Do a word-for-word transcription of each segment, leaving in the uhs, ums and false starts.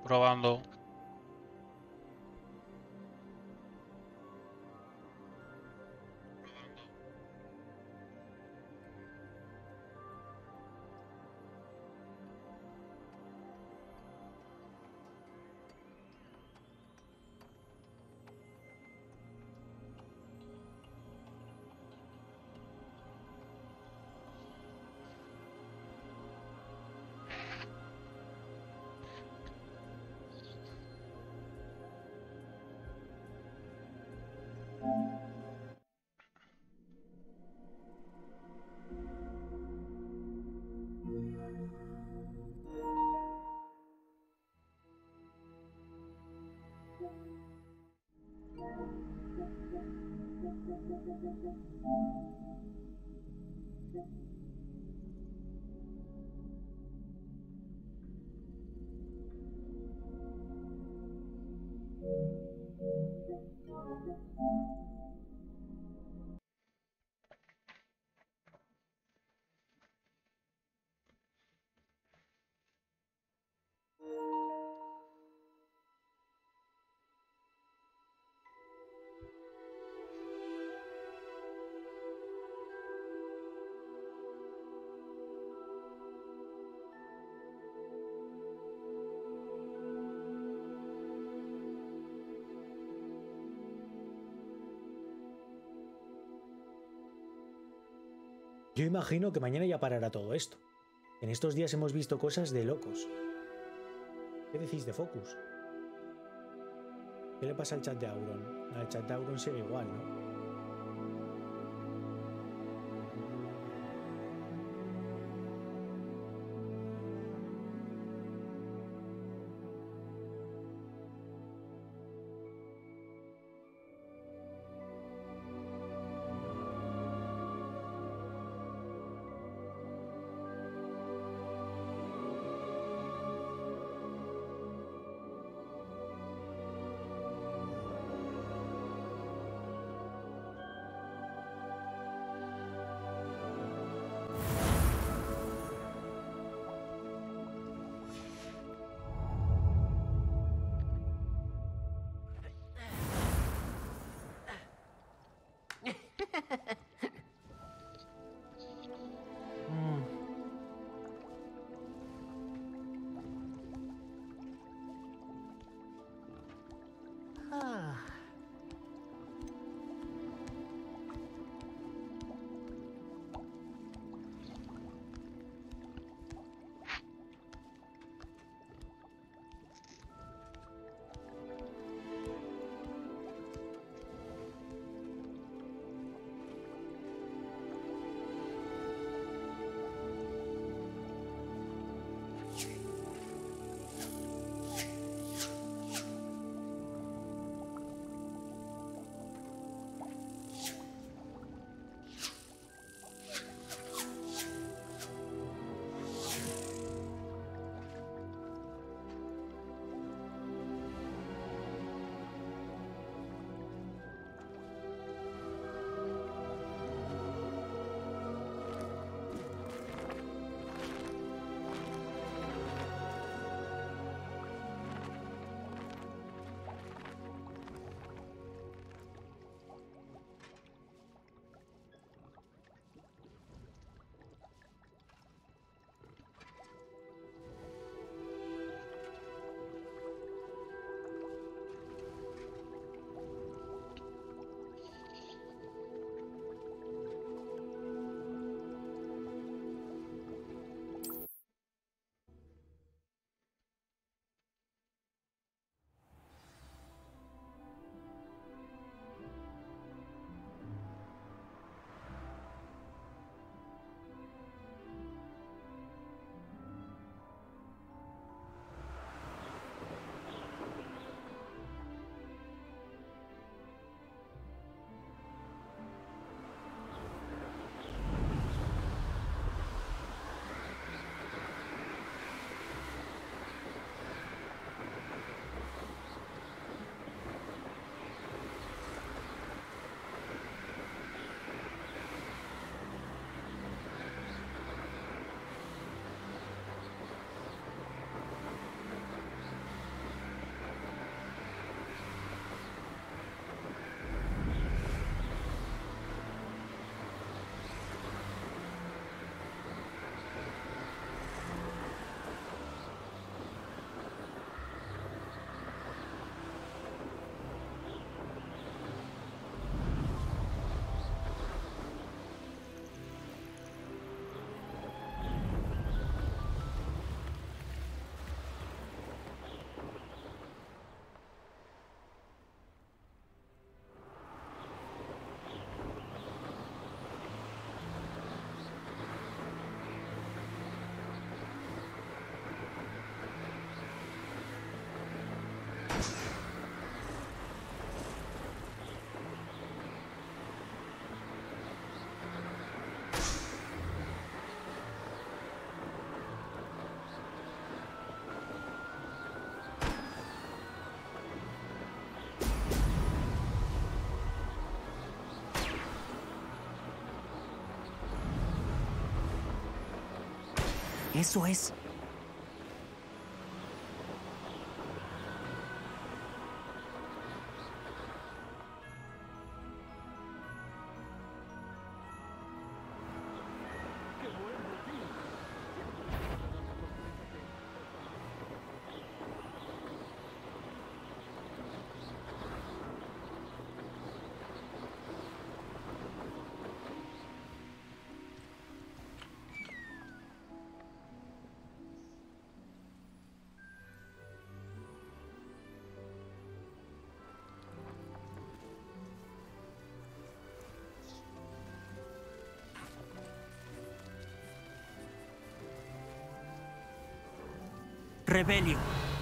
Probando. Yo imagino que mañana ya parará todo esto. En estos días hemos visto cosas de locos. ¿Qué decís de Focus? ¿Qué le pasa al chat de Auron? Al chat de Auron sigue igual, ¿no? Eso es. Rebelio.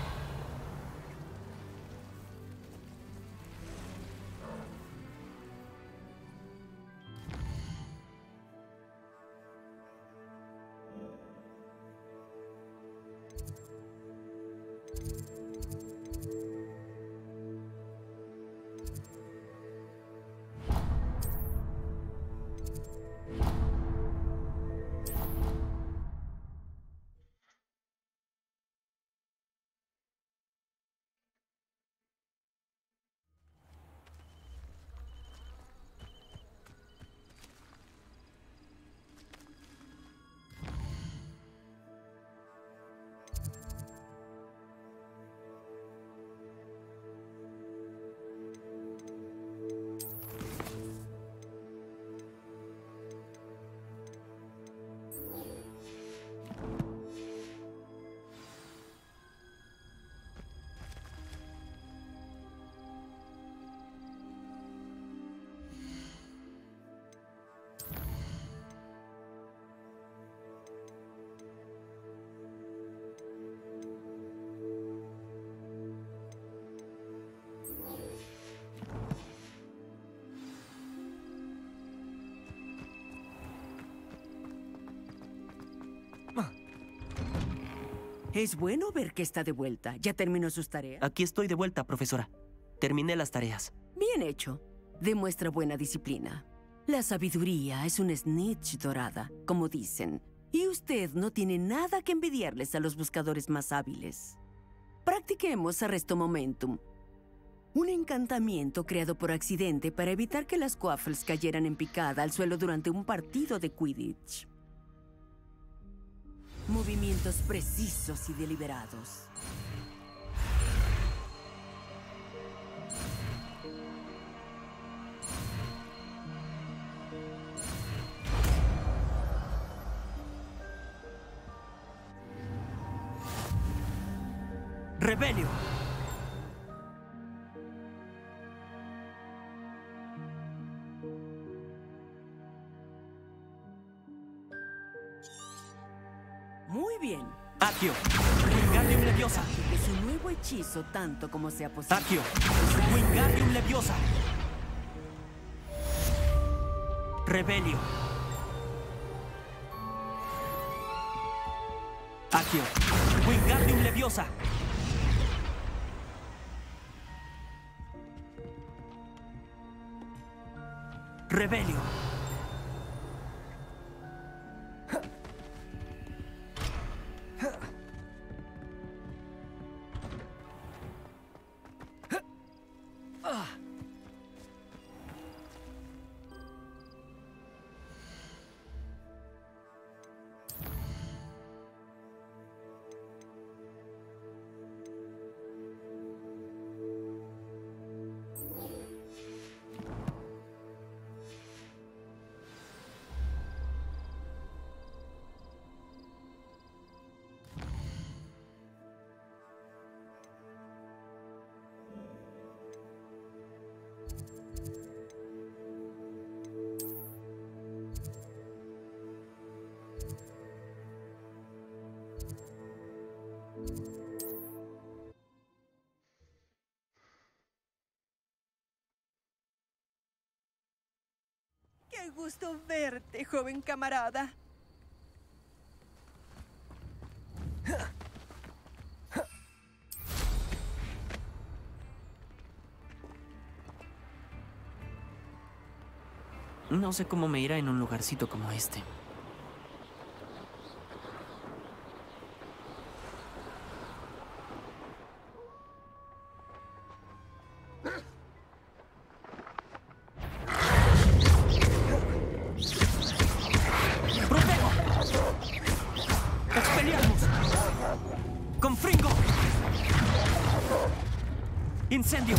Es bueno ver que está de vuelta. ¿Ya terminó sus tareas? Aquí estoy de vuelta, profesora. Terminé las tareas. Bien hecho. Demuestra buena disciplina. La sabiduría es una snitch dorada, como dicen. Y usted no tiene nada que envidiarles a los buscadores más hábiles. Practiquemos Arresto Momentum. Un encantamiento creado por accidente para evitar que las Quaffles cayeran en picada al suelo durante un partido de Quidditch. Movimientos precisos y deliberados. ¡Rebelio! Muy bien. Accio. Wingardium Leviosa. De su nuevo hechizo tanto como sea posible. Accio. Wingardium Leviosa. Rebelio. Accio. Wingardium Leviosa. Rebelio. ¡Qué gusto verte, joven camarada! No sé cómo me irá en un lugarcito como este. Incendio.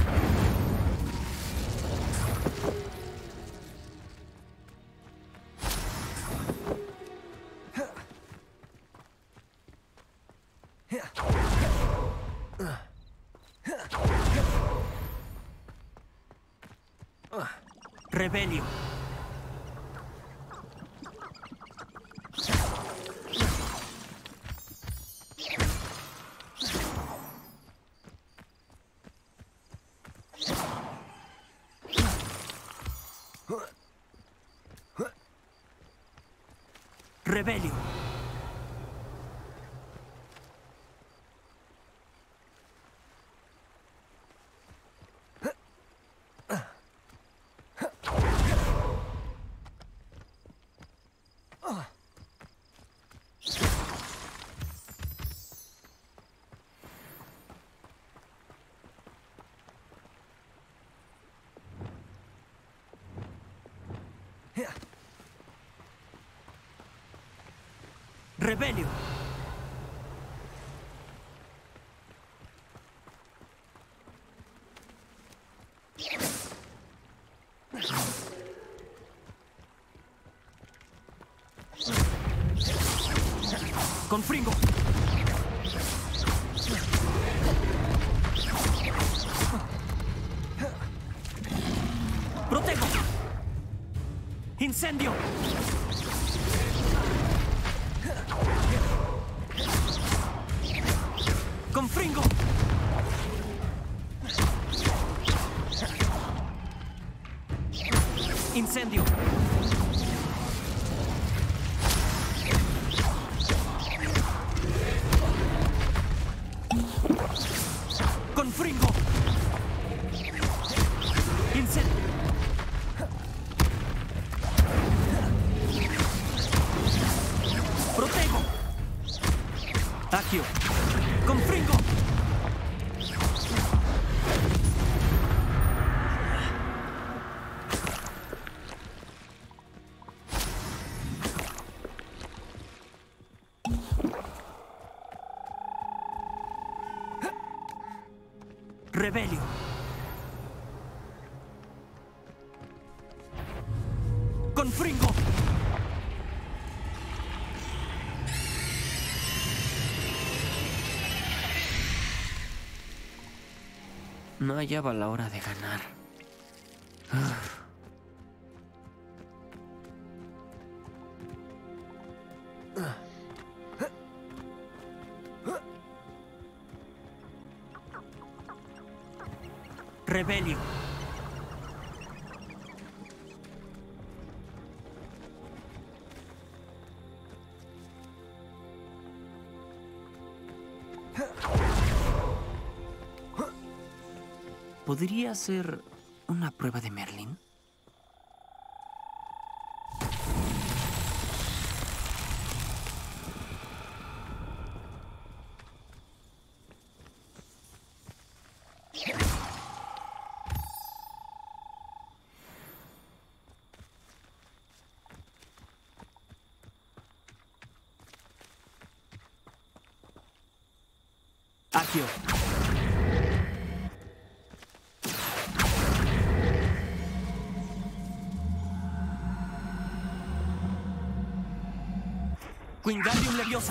Rebelio. Rebelio. Rebelio. Confringo. Protego. Incendio. Confringo. Incendio. Confringo. Incendio. Protego. Accio. Confringo. Rebelio. Confringo. No hallaba la hora de ganar. Ah. Rebelio. ¿Podría ser una prueba de Merlin? Accio. Wingardium Leviosa.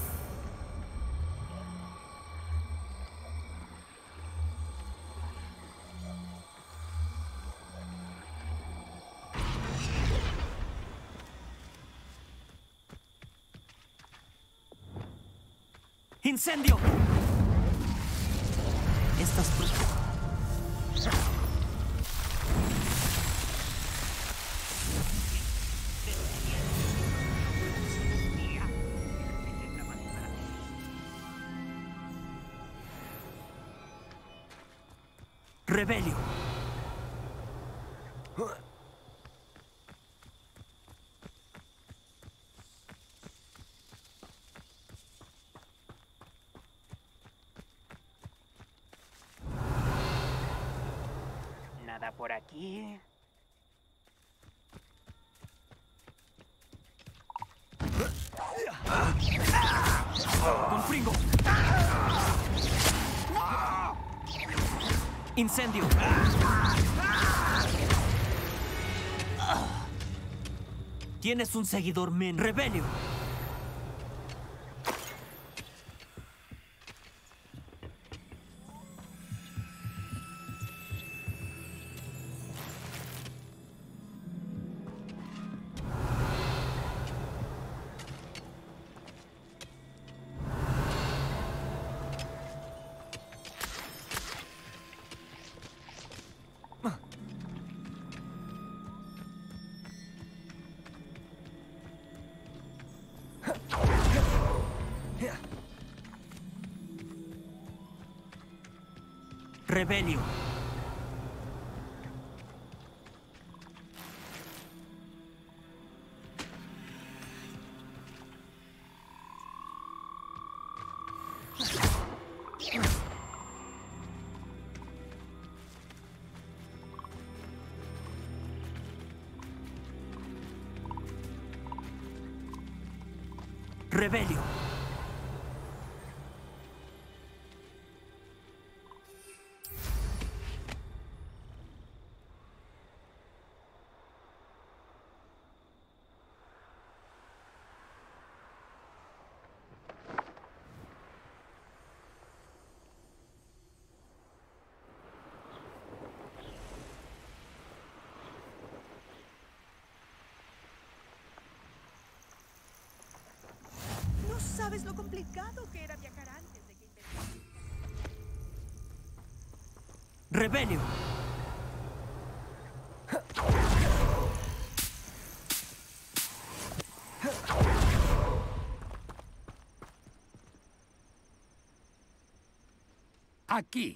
Incendio. Estas pruebas. Rebelio. Nada por aquí. Confringo. Incendio. Tienes un seguidor menos. Rebelio. Rebelio. Rebelio. ¿Sabes lo complicado que era viajar antes de que inventaran? Rebelio. Aquí.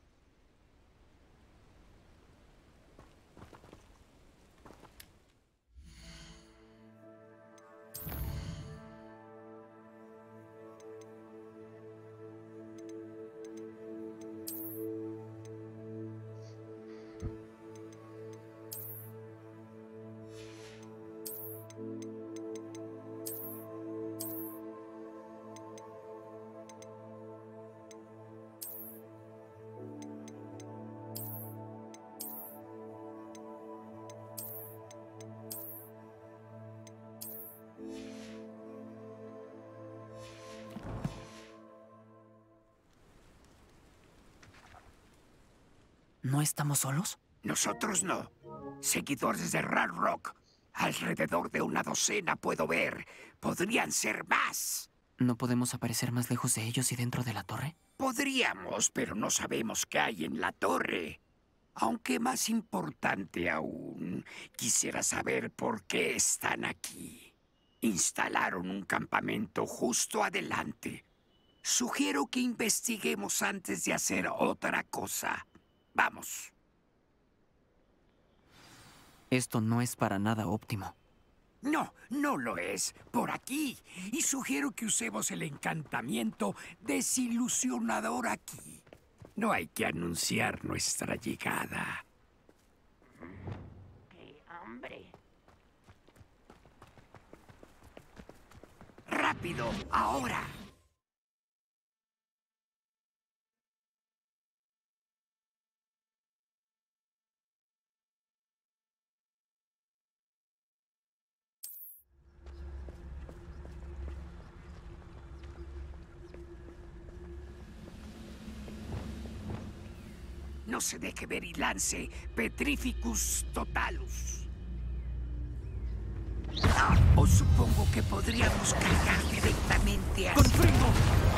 ¿No estamos solos? Nosotros no. Seguidores de Rar Rock. Alrededor de una docena puedo ver. Podrían ser más. ¿No podemos aparecer más lejos de ellos y dentro de la torre? Podríamos, pero no sabemos qué hay en la torre. Aunque más importante aún, quisiera saber por qué están aquí. Instalaron un campamento justo adelante. Sugiero que investiguemos antes de hacer otra cosa. Vamos. Esto no es para nada óptimo. No, no lo es. Por aquí. Y sugiero que usemos el encantamiento desilusionador aquí. No hay que anunciar nuestra llegada. ¡Qué hambre! ¡Rápido! ¡Ahora! No se deje ver y lance Petrificus Totalus. O supongo que podríamos cargar directamente a... ¡Con Fringo!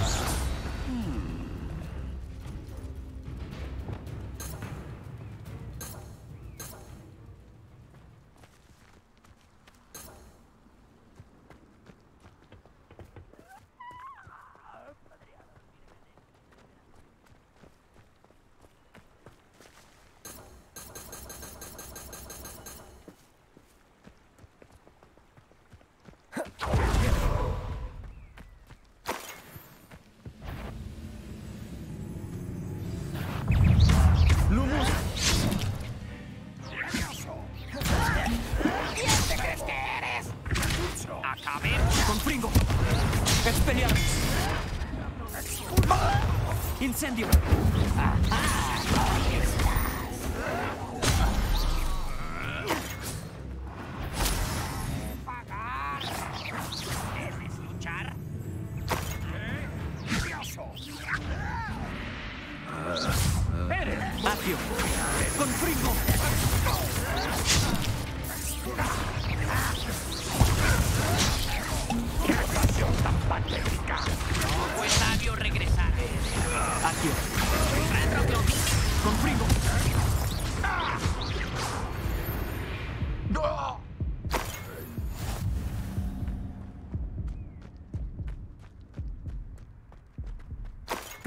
¡Con Fringo! ¡Expelliarmus! ¡Incendio!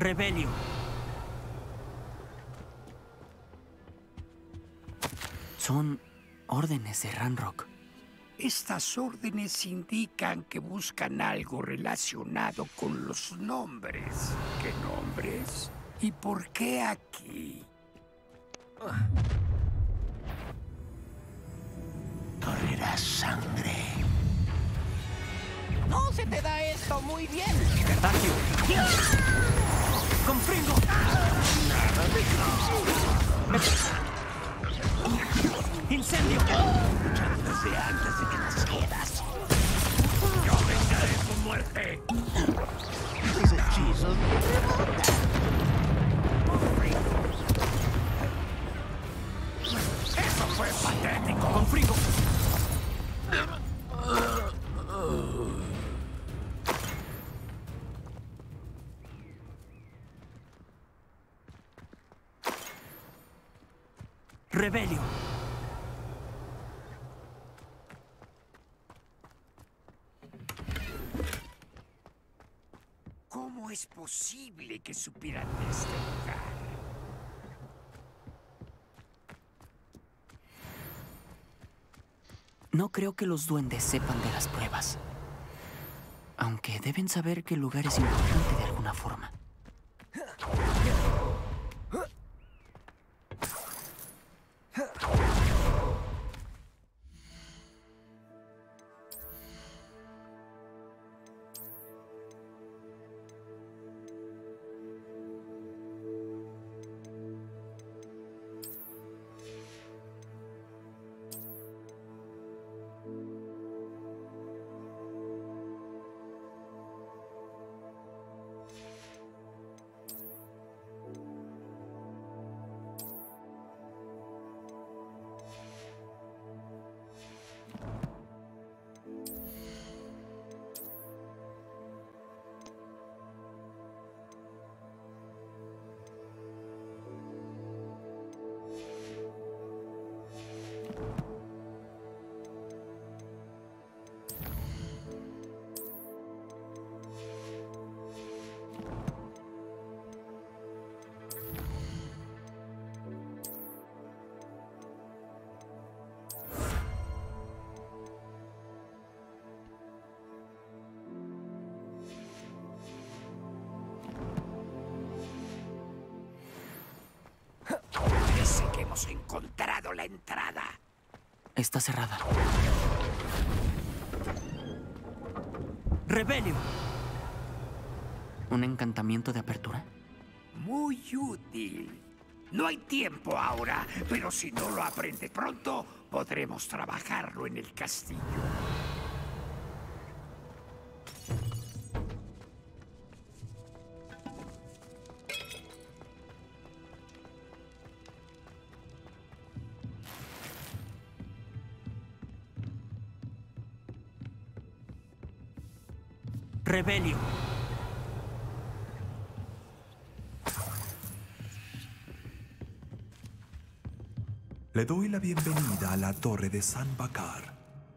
Rebelio. Son órdenes de Ranrock. Estas órdenes indican que buscan algo relacionado con los nombres. ¿Qué nombres? ¿Y por qué aquí? Correrá sangre. No se te da esto muy bien. Agio. Confringo. Incendio. Desde antes de que nacieras. Yo vengaré tu muerte. Tus hechizos me rebotan. Eso fue patético. Confringo. Rebelio. ¿Cómo es posible que supieran de este lugar? No creo que los duendes sepan de las pruebas. Aunque deben saber que el lugar es importante de alguna forma. Parece que hemos encontrado la entrada. Está cerrada. Rebelio. ¿Un encantamiento de apertura? Muy útil. No hay tiempo ahora, pero si no lo aprende pronto, podremos trabajarlo en el castillo. Rebelio. Le doy la bienvenida a la Torre de San Bakar.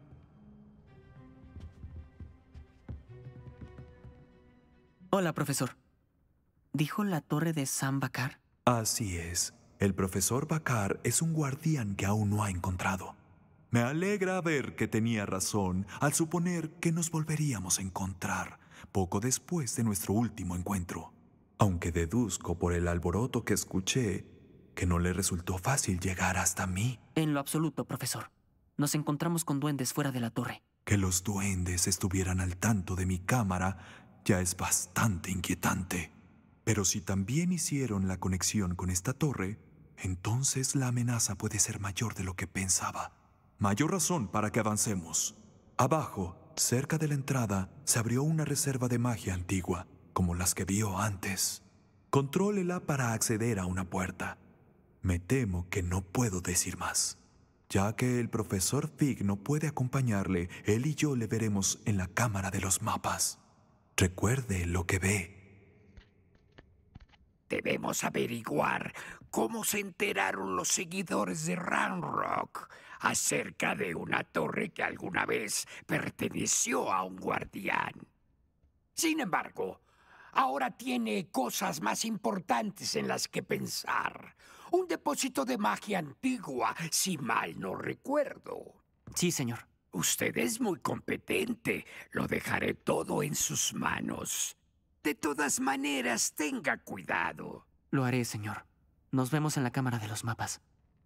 Hola, profesor. ¿Dijo la torre de San Bakar? Así es. El profesor Bakar es un guardián que aún no ha encontrado. Me alegra ver que tenía razón al suponer que nos volveríamos a encontrar poco después de nuestro último encuentro. Aunque deduzco por el alboroto que escuché que no le resultó fácil llegar hasta mí. En lo absoluto, profesor. Nos encontramos con duendes fuera de la torre. Que los duendes estuvieran al tanto de mi cámara ya es bastante inquietante. Pero si también hicieron la conexión con esta torre, entonces la amenaza puede ser mayor de lo que pensaba. Mayor razón para que avancemos. Abajo, cerca de la entrada, se abrió una reserva de magia antigua, como las que vio antes. Contrólela para acceder a una puerta. Me temo que no puedo decir más. Ya que el profesor Fig no puede acompañarle, él y yo le veremos en la cámara de los mapas. Recuerde lo que ve. Debemos averiguar cómo se enteraron los seguidores de Ranrock acerca de una torre que alguna vez perteneció a un guardián. Sin embargo, Ahora tiene cosas más importantes en las que pensar. Un depósito de magia antigua, si mal no recuerdo. Sí, señor. Usted es muy competente. Lo dejaré todo en sus manos. De todas maneras, tenga cuidado. Lo haré, señor. Nos vemos en la cámara de los mapas.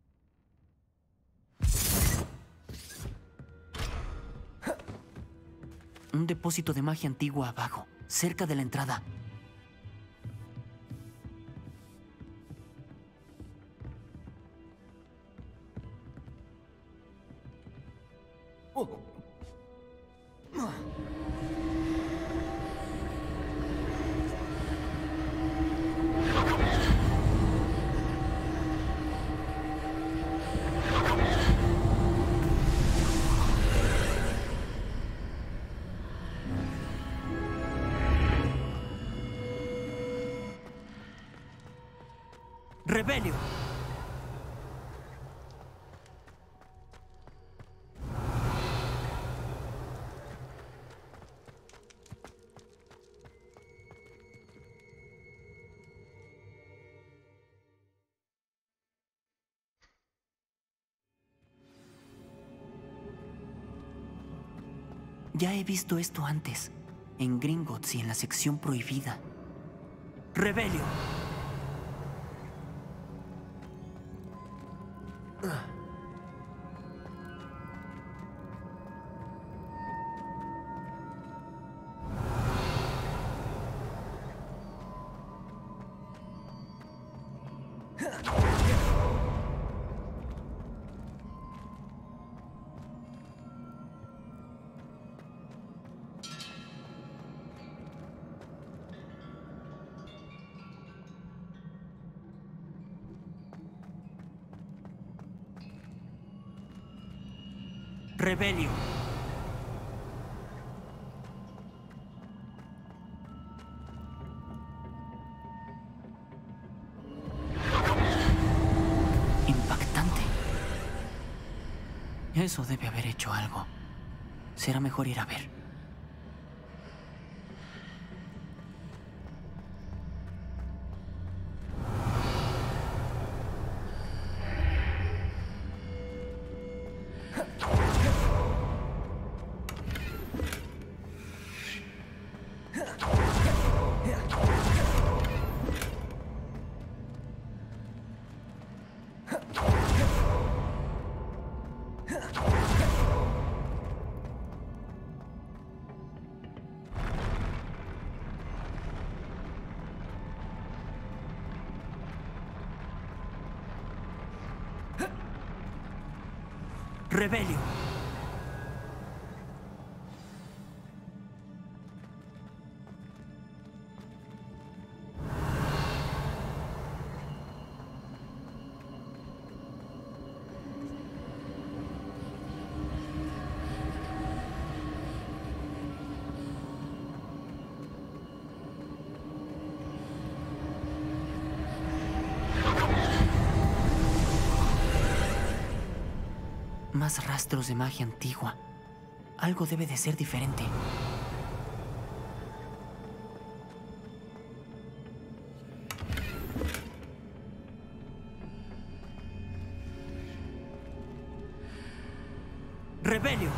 Un depósito de magia antigua abajo, cerca de la entrada. ¡Rebelio! Ya he visto esto antes, en Gringotts y en la sección prohibida. ¡Rebelio! ¡Rebelio! Impactante. Eso debe haber hecho algo. Será mejor ir a ver. ¡Rebelio! Más rastros de magia antigua. Algo debe de ser diferente. ¡Rebelio!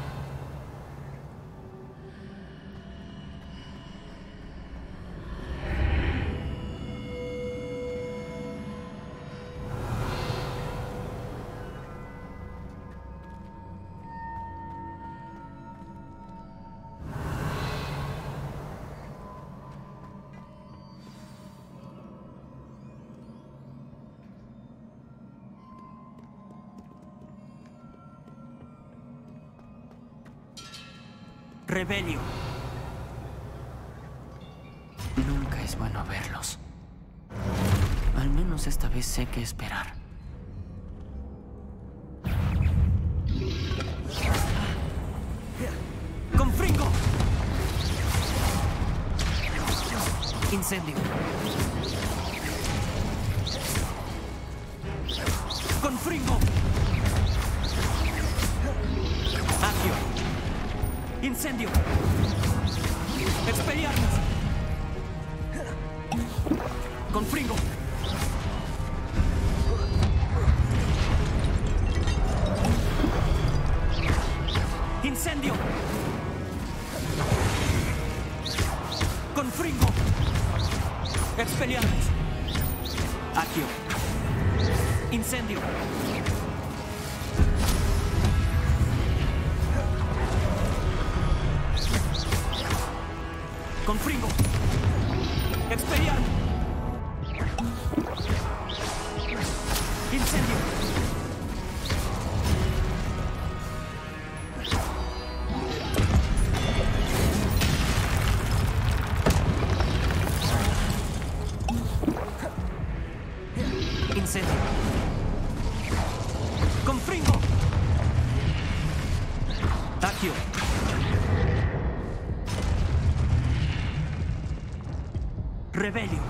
¡Rebelio! Nunca es bueno verlos. Al menos esta vez sé qué esperar. ¡Confringo! ¡Incendio! ¡Confringo! ¡Accio! ¡Incendio! ¡Expelliarmus! Con Fringo. Incendio. Con Fringo. Expelliarmus. Accio. Incendio. Con Fringo. Expelliarmus. Incendio. Incendio. Con Fringo. Accio. Revelio.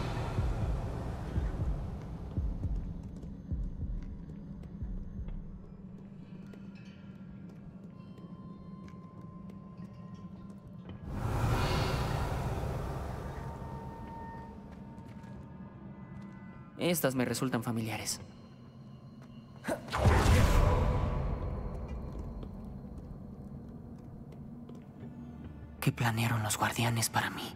Estas me resultan familiares. ¿Qué planearon los guardianes para mí?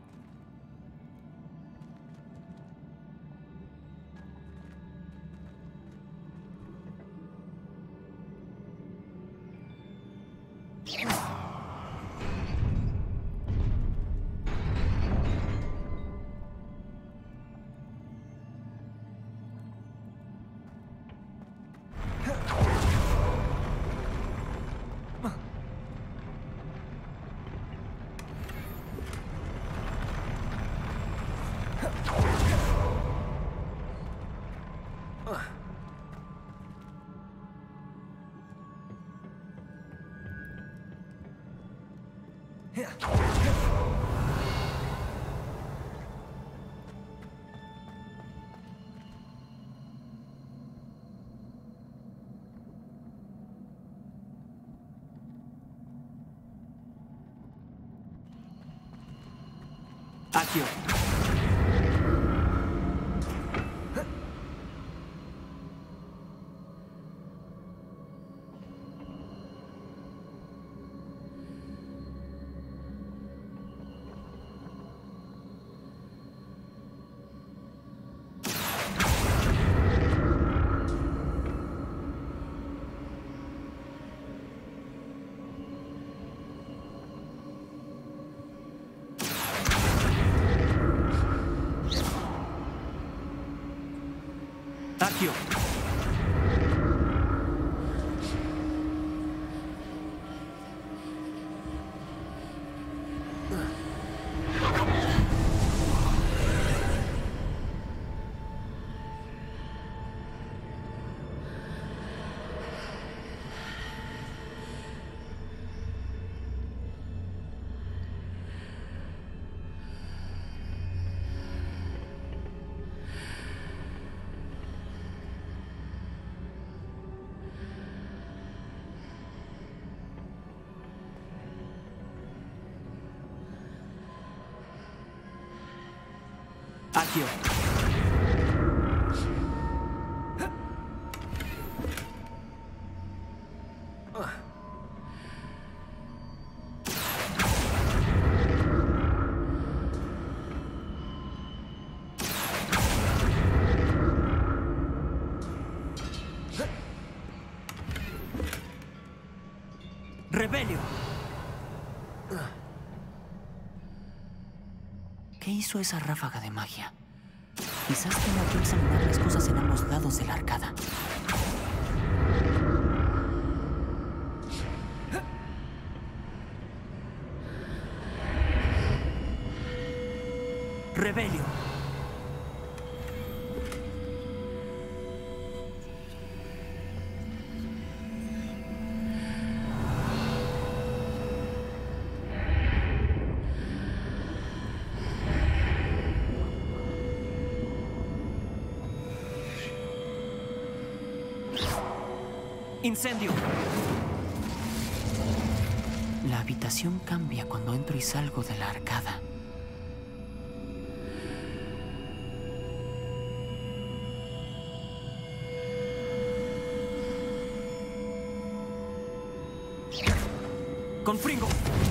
Accio. Accio. Accio. Revelio. ¿Qué hizo esa ráfaga de magia? Quizás tenga que examinar las cosas en ambos lados de la arcada. Revelio. Incendio. La habitación cambia cuando entro y salgo de la arcada. Con Fringo.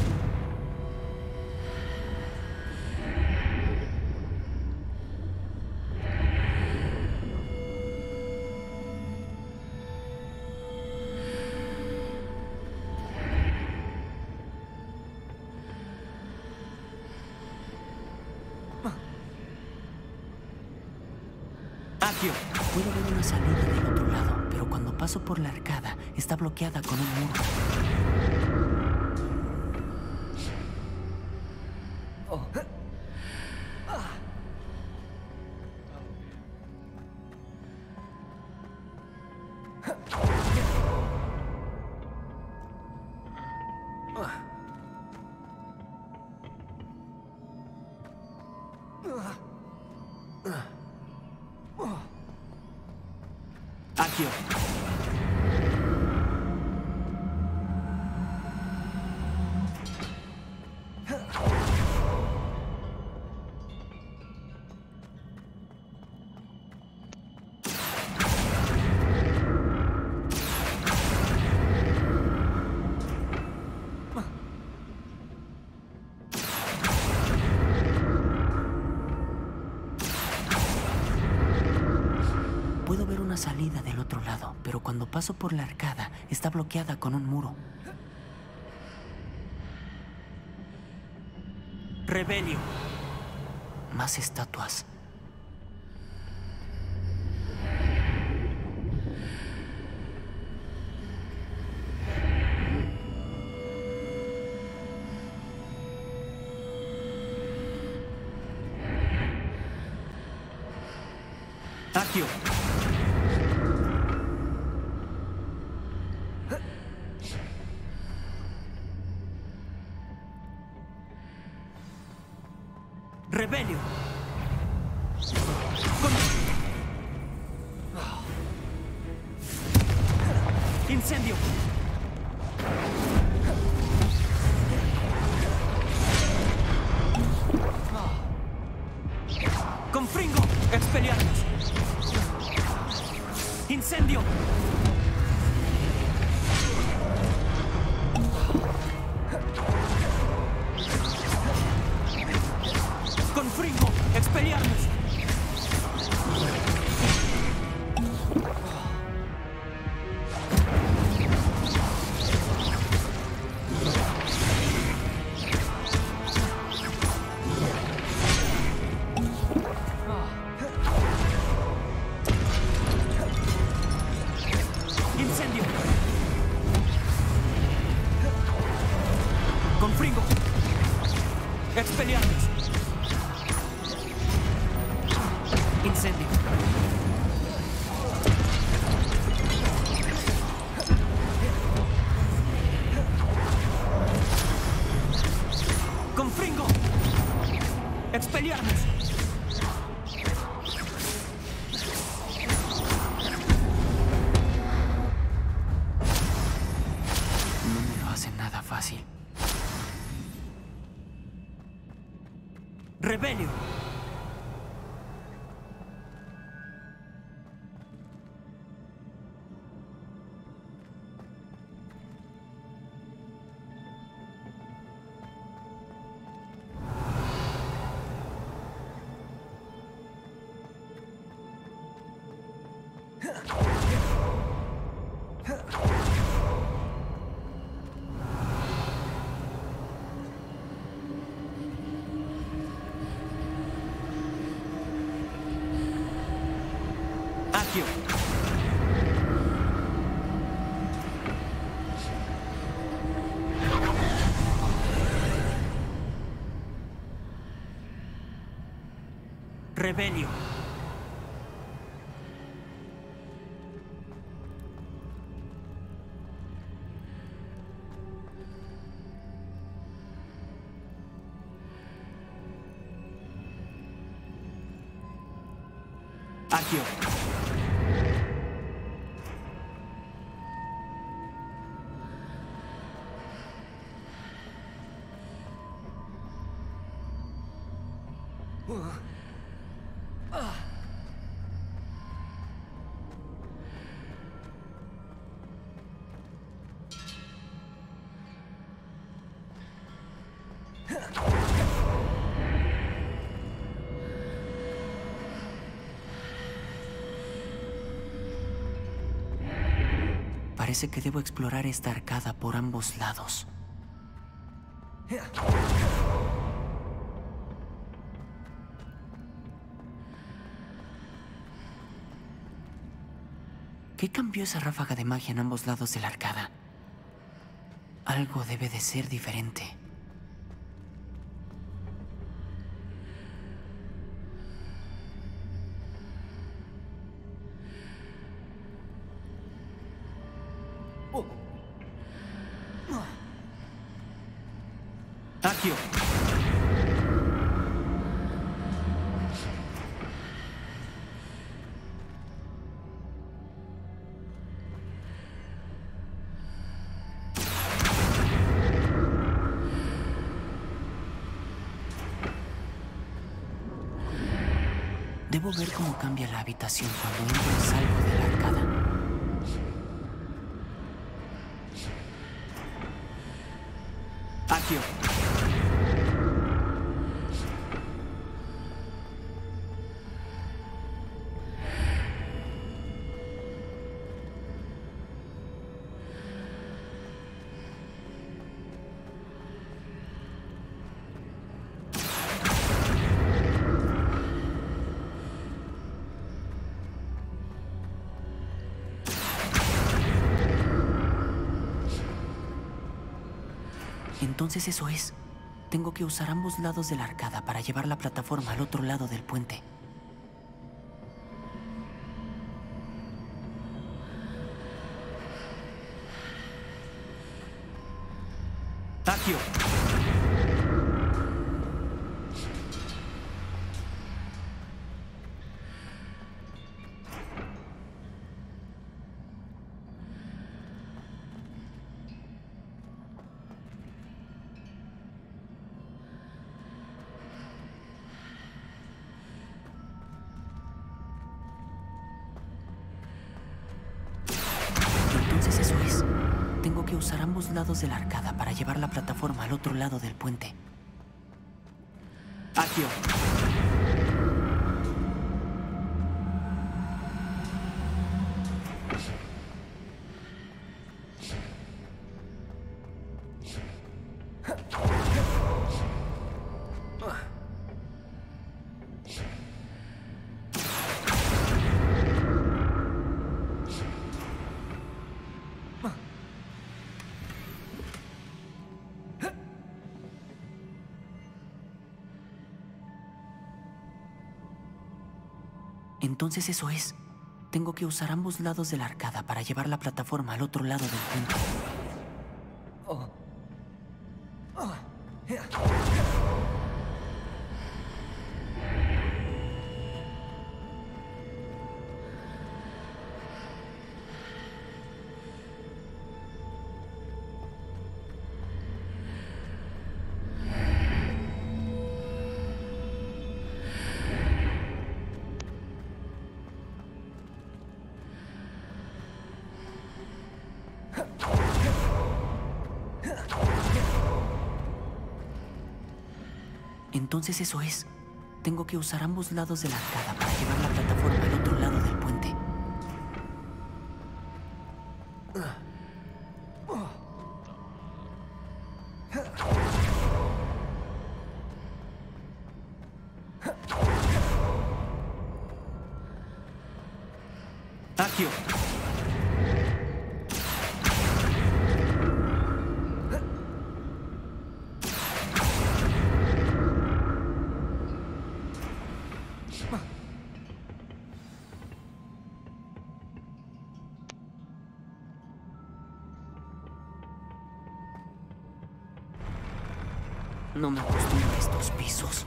Accio. Puedo ver una salida del otro lado, pero cuando paso por la arcada, está bloqueada con un muro. Accio. Puedo ver una salida del otro lado, pero cuando paso por la arcada, está bloqueada con un muro. Rebelio. Más estatuas. Accio. Rebelio. Con... Incendio. Con Fringo. Expelliarmus. Incendio. Con Fringo. Expelliarmus. Incendio. Con Fringo. Expelliarmus. Incendio. Con Fringo. Expelliarmus. No me lo hace nada fácil. Rebelio. Accio. Rebelio. Accio. Parece que debo explorar esta arcada por ambos lados. ¿Qué cambió esa ráfaga de magia en ambos lados de la arcada? Algo debe de ser diferente. Accio. Debo ver cómo cambia la habitación cuando entro y salgo de la arcada. Accio. Entonces eso es. Tengo que usar ambos lados de la arcada para llevar la plataforma al otro lado del puente. Accio. Entonces eso es. Tengo que usar ambos lados de la arcada para llevar la plataforma al otro lado del puente. Accio. Entonces eso es. Tengo que usar ambos lados de la arcada para llevar la plataforma al otro lado del puente. Entonces eso es. Tengo que usar ambos lados de la arcada para llevar la plataforma al otro lado del puente. Accio. No me acostumbro a estos pisos.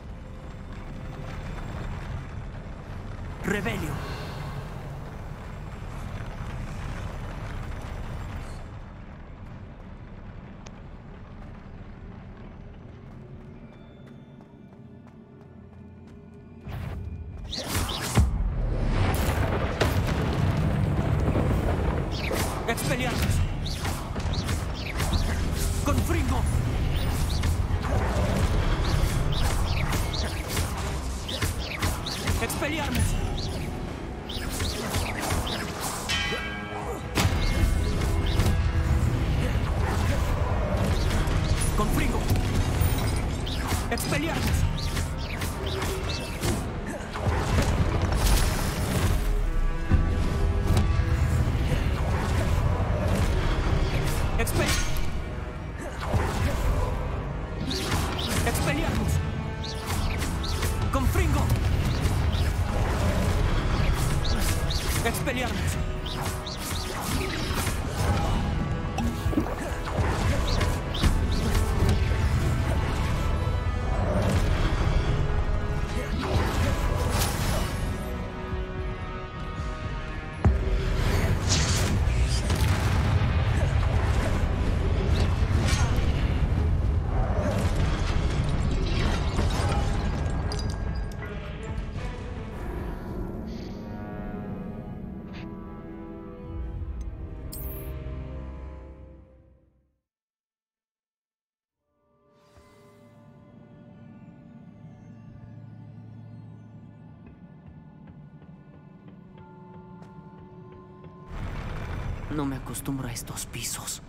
Revelio. Expelliarmus. Confringo. Expelliarmus. Expelliarmus. No me acostumbro a estos pisos.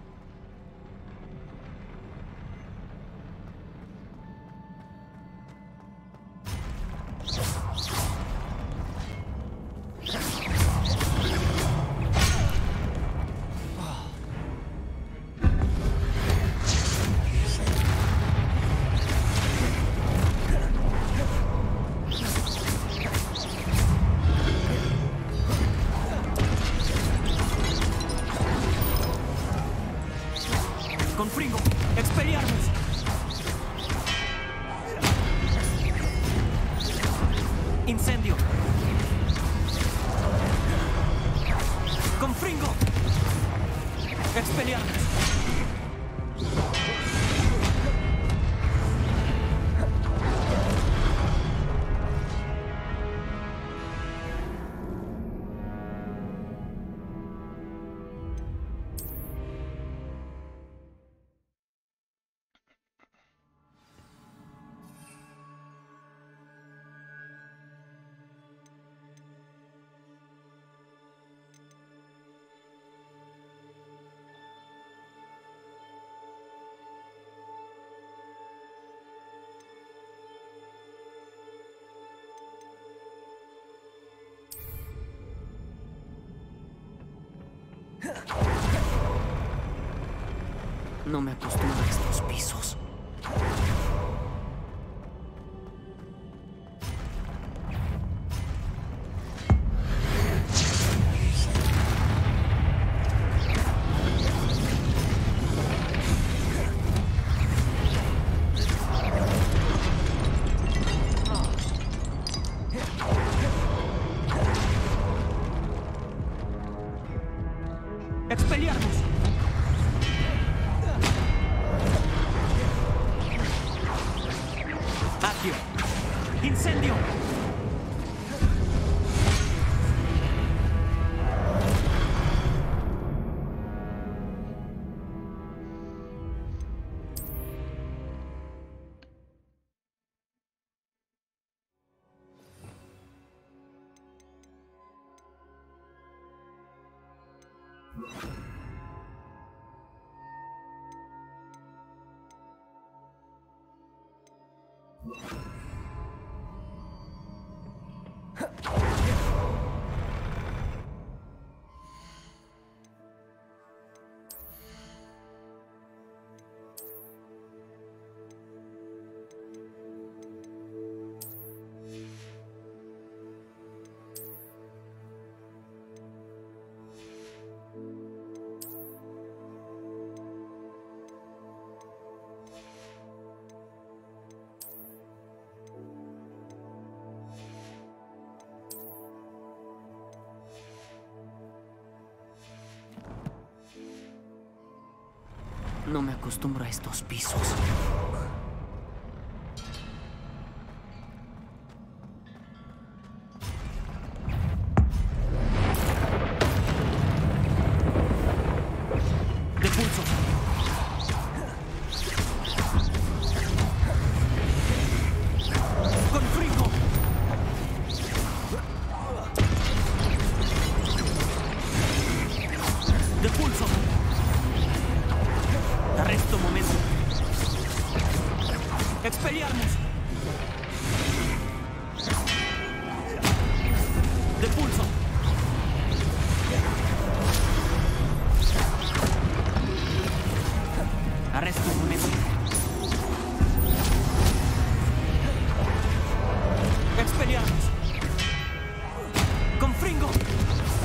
Confringo. Expelliarmus. Incendio. Confringo. Expelliarmus. No me acostumbro a estos pisos. Expelliarmus. Accio. Incendio. No me acostumbro a estos pisos. De pulso. Confringo. De pulso. Arresto momento. Expelliarmus. De pulso. Arresto momento. Expelliarmus. Confringo.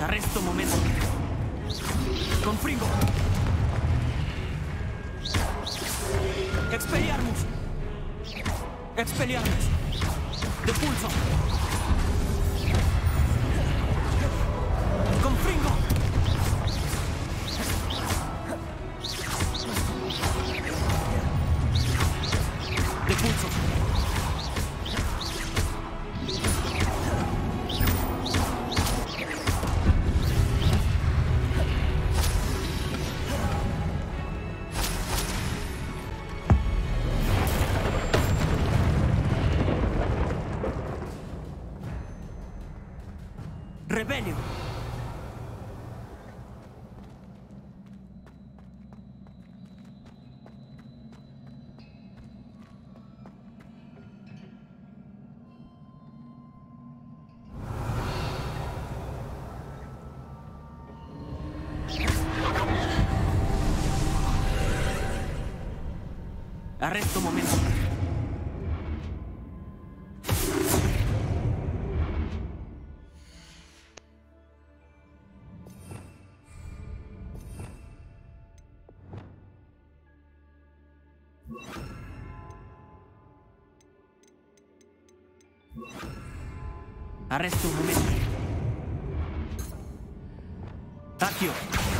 Arresto momento. Confringo. Expelliarmus. Expelliarmus. Depulso. Confringo. Depulso. Rebelio. Arresto momento. Arresto un momento. Accio.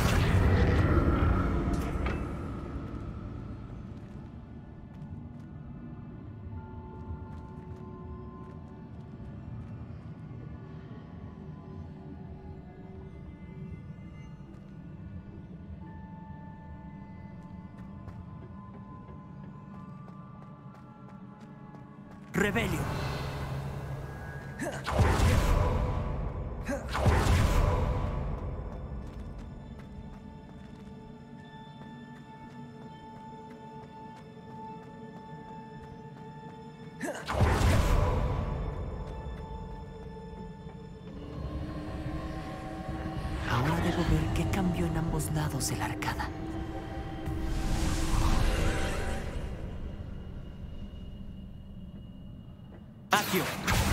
Rebelio. Ahora debo ver qué cambió en ambos lados de la arcada. Accio.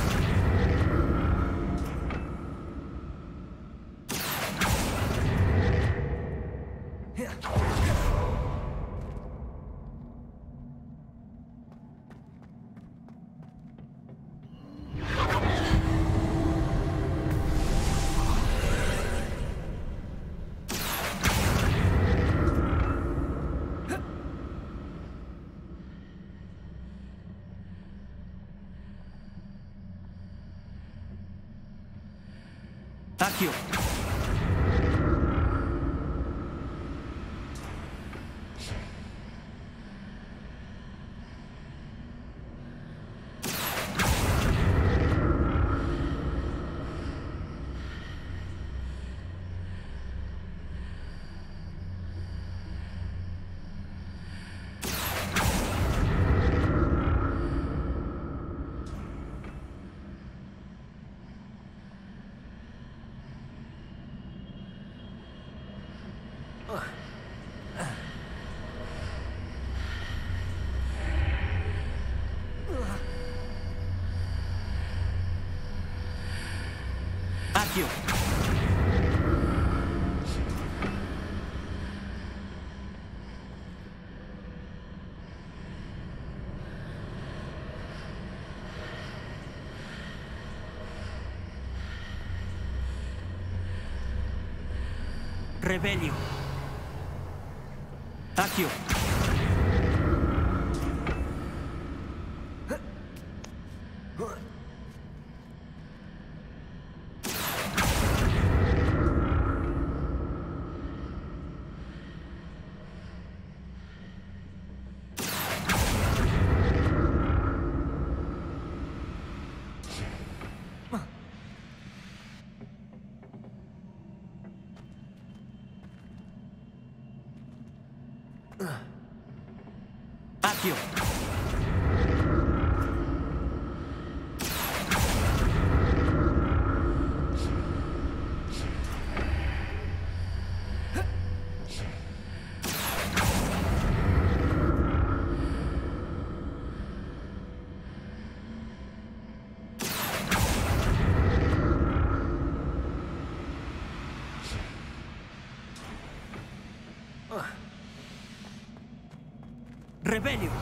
Accio. Accio. Rebelio. Accio. Accio. Rebelio.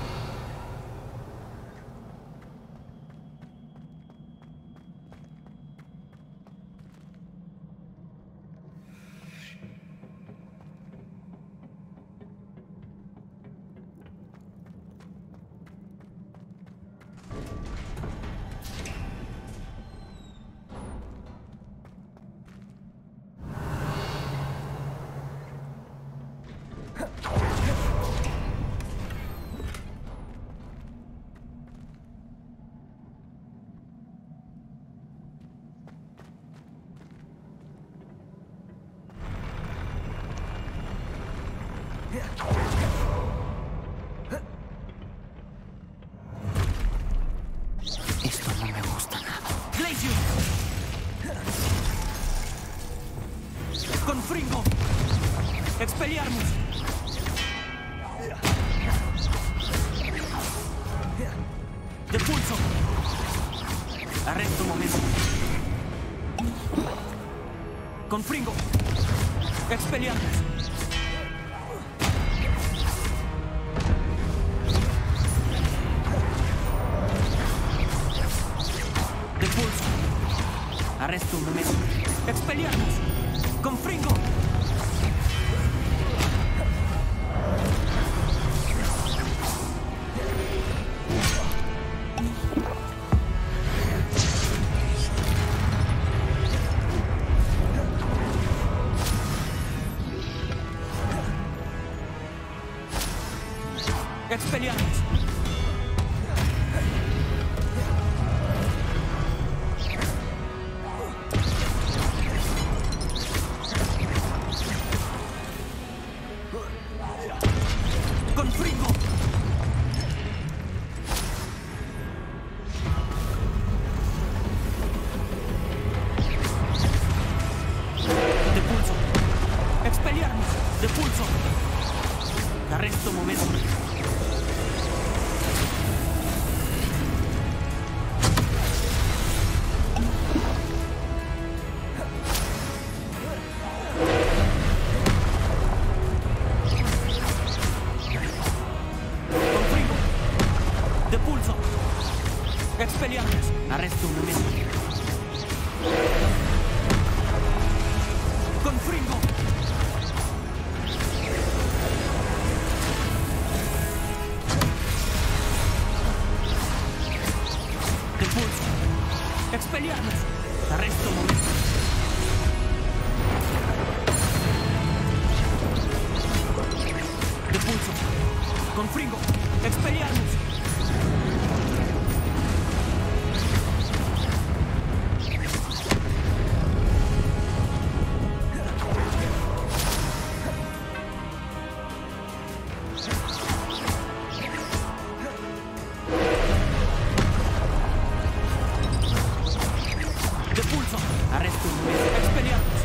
Esto no me gusta nada. Glacius. Confringo. Expelliarmus. Depulso. Arresto un momento. Confringo. Expelliarmus. Depulso. Arresto un momento. Expelliarmus. Confringo. Expelliarmus. Confringo. Depulso. Expelliarmus. Depulso. Arresto un momento. Confringo. Depulso. Expelliarmus. Arresto un momento. Confringo. Depulso. Expelliarmus. Arresto un momento. Depulso. Confringo. Expelliarmus. Depulso. Arresto un momento. Expelliarmus.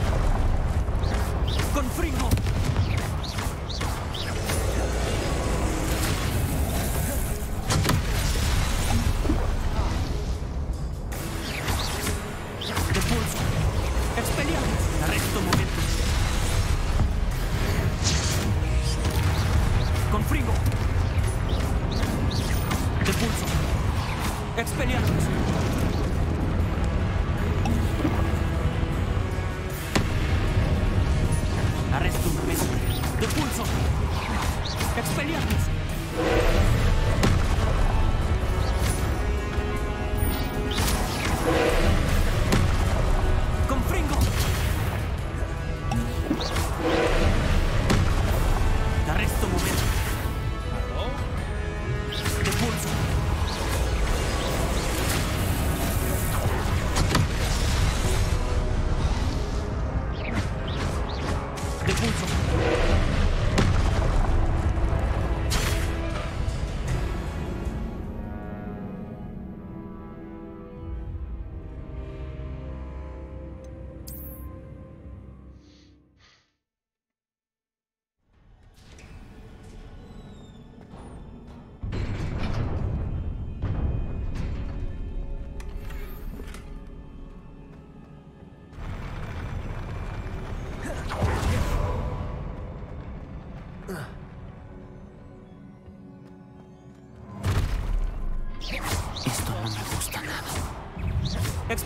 Confringo. Depulso. Expelliarmus. Arresto un momento. Confringo. Depulso. Expelliarmus. Arresto un momento. Depulso. Expelliarmus. Confringo. Arresto un momento. Depulso. Depulso.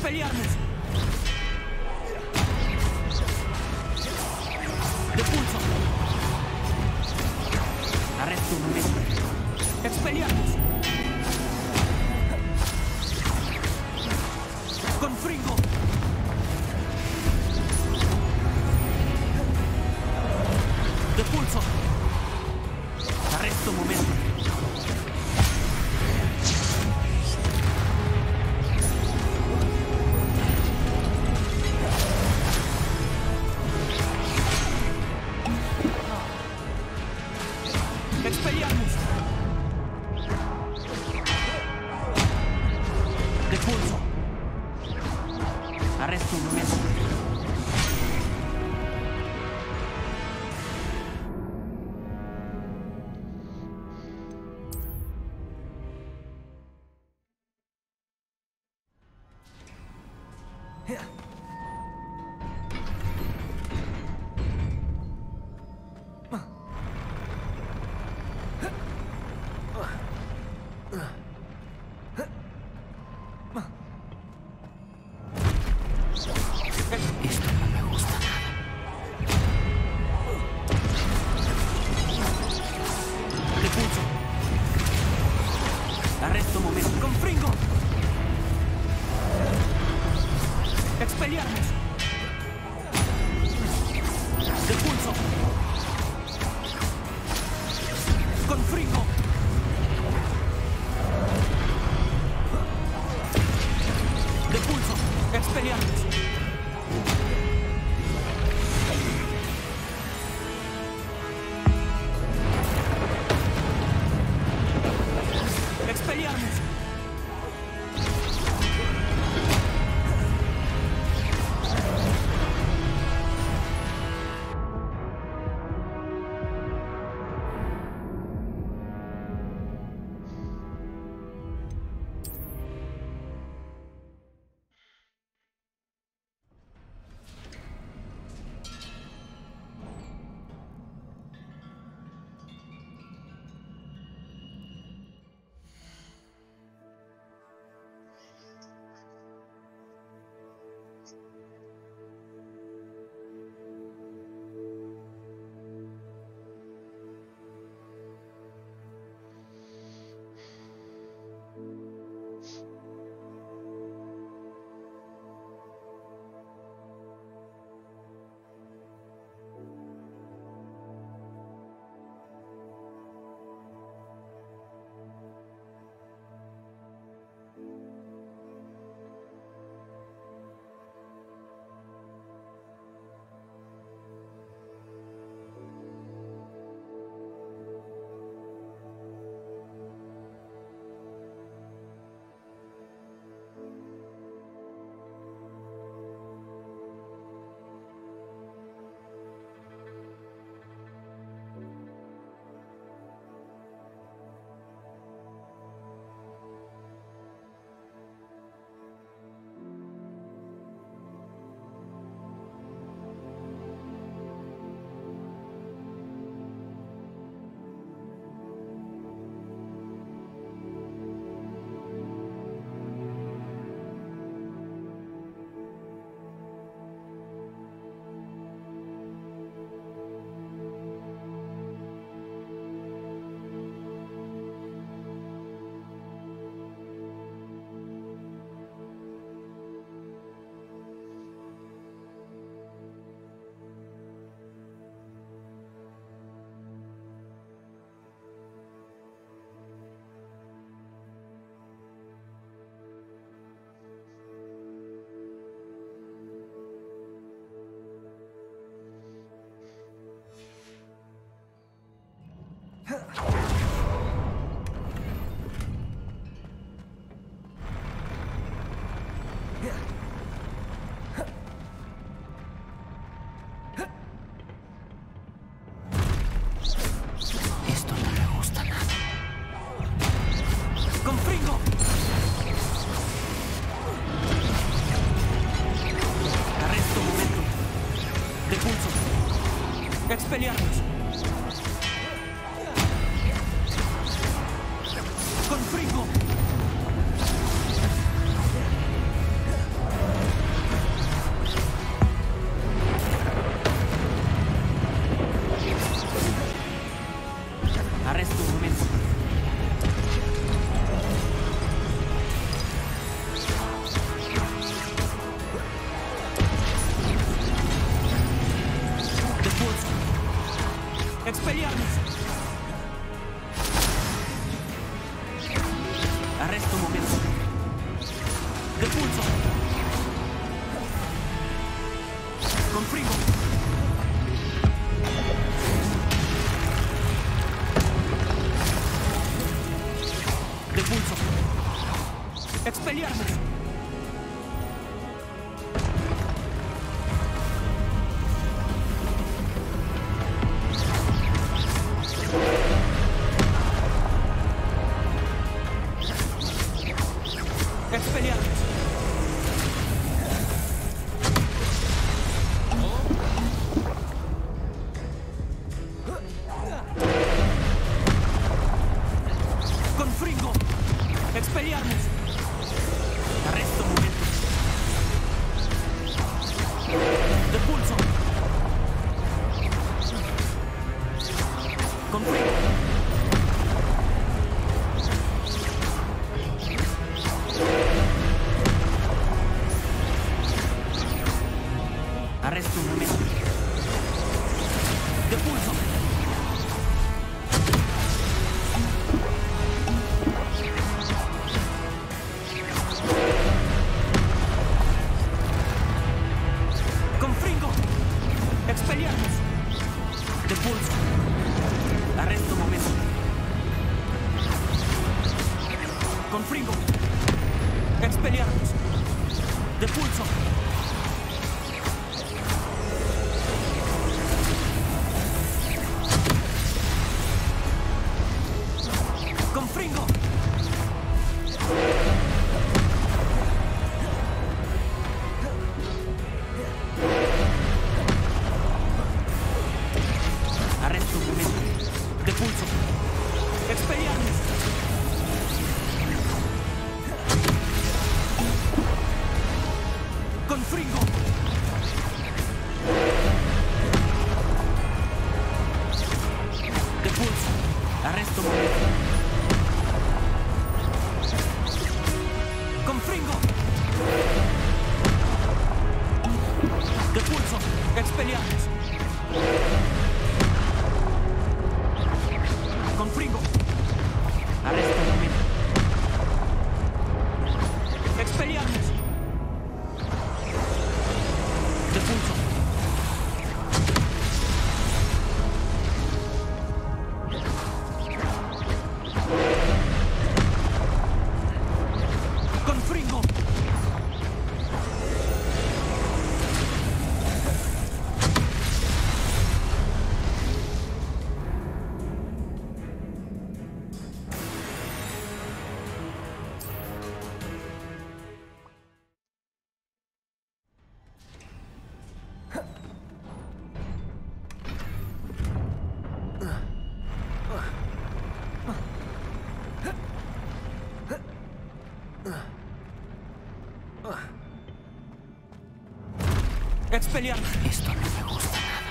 ¡Expeliarmus! ¡De pulso! ¡Arresto un momento! ¡Expeliarmus! ¡Confringo! ¡De pulso! ¡Arresto un momento! ¡Expeliarmus! ¡De pulso! ¡Arresto un momento! Esto no me gusta nada. ¡De pulso! ¡Arresto un momento! ¡Confringo! ¡Expeliarmus! ¡De pulso! ¡Confringo! ¡De pulso! ¡Expeliarmus! ¡Expeliarmus! Expeliarmus. Confringo. Expelliarmus. Arresto un momento. Depulso. Confringo. Depulso. Expelliarmus. Expelliarmus. Confringo. Expelliarmus. Arresto un momento. Depulso. Confringo. Arresto un momento. Depulso. Confringo. Expelliarmus. Depulso. Arresto un momento. Confringo. Expelliarmus. Depulso. Confringo. Arresto un momento. Depulso. Expelliarmus. Confringo. Depulso. Arresto un momento. Confringo. Depulso. Expelliarmus. Confringo. Arresto un momento. Expelliarmus. Depulso. Confringo. Expelliarmus. Esto no me gusta nada.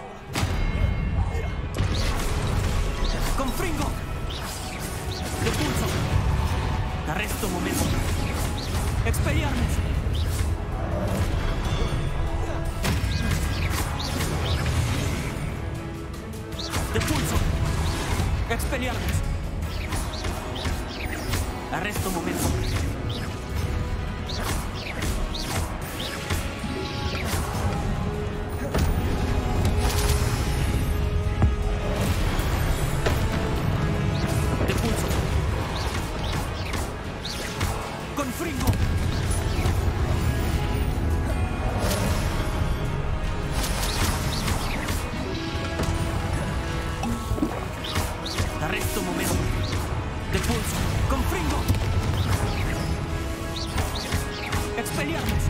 Confringo. Depulso. Arresto un momento. Expelliarmus. Depulso. Expelliarmus. Arresto un momento. Depulso. Confringo. Arresto un momento. Depulso. Confringo. Expelliarmus.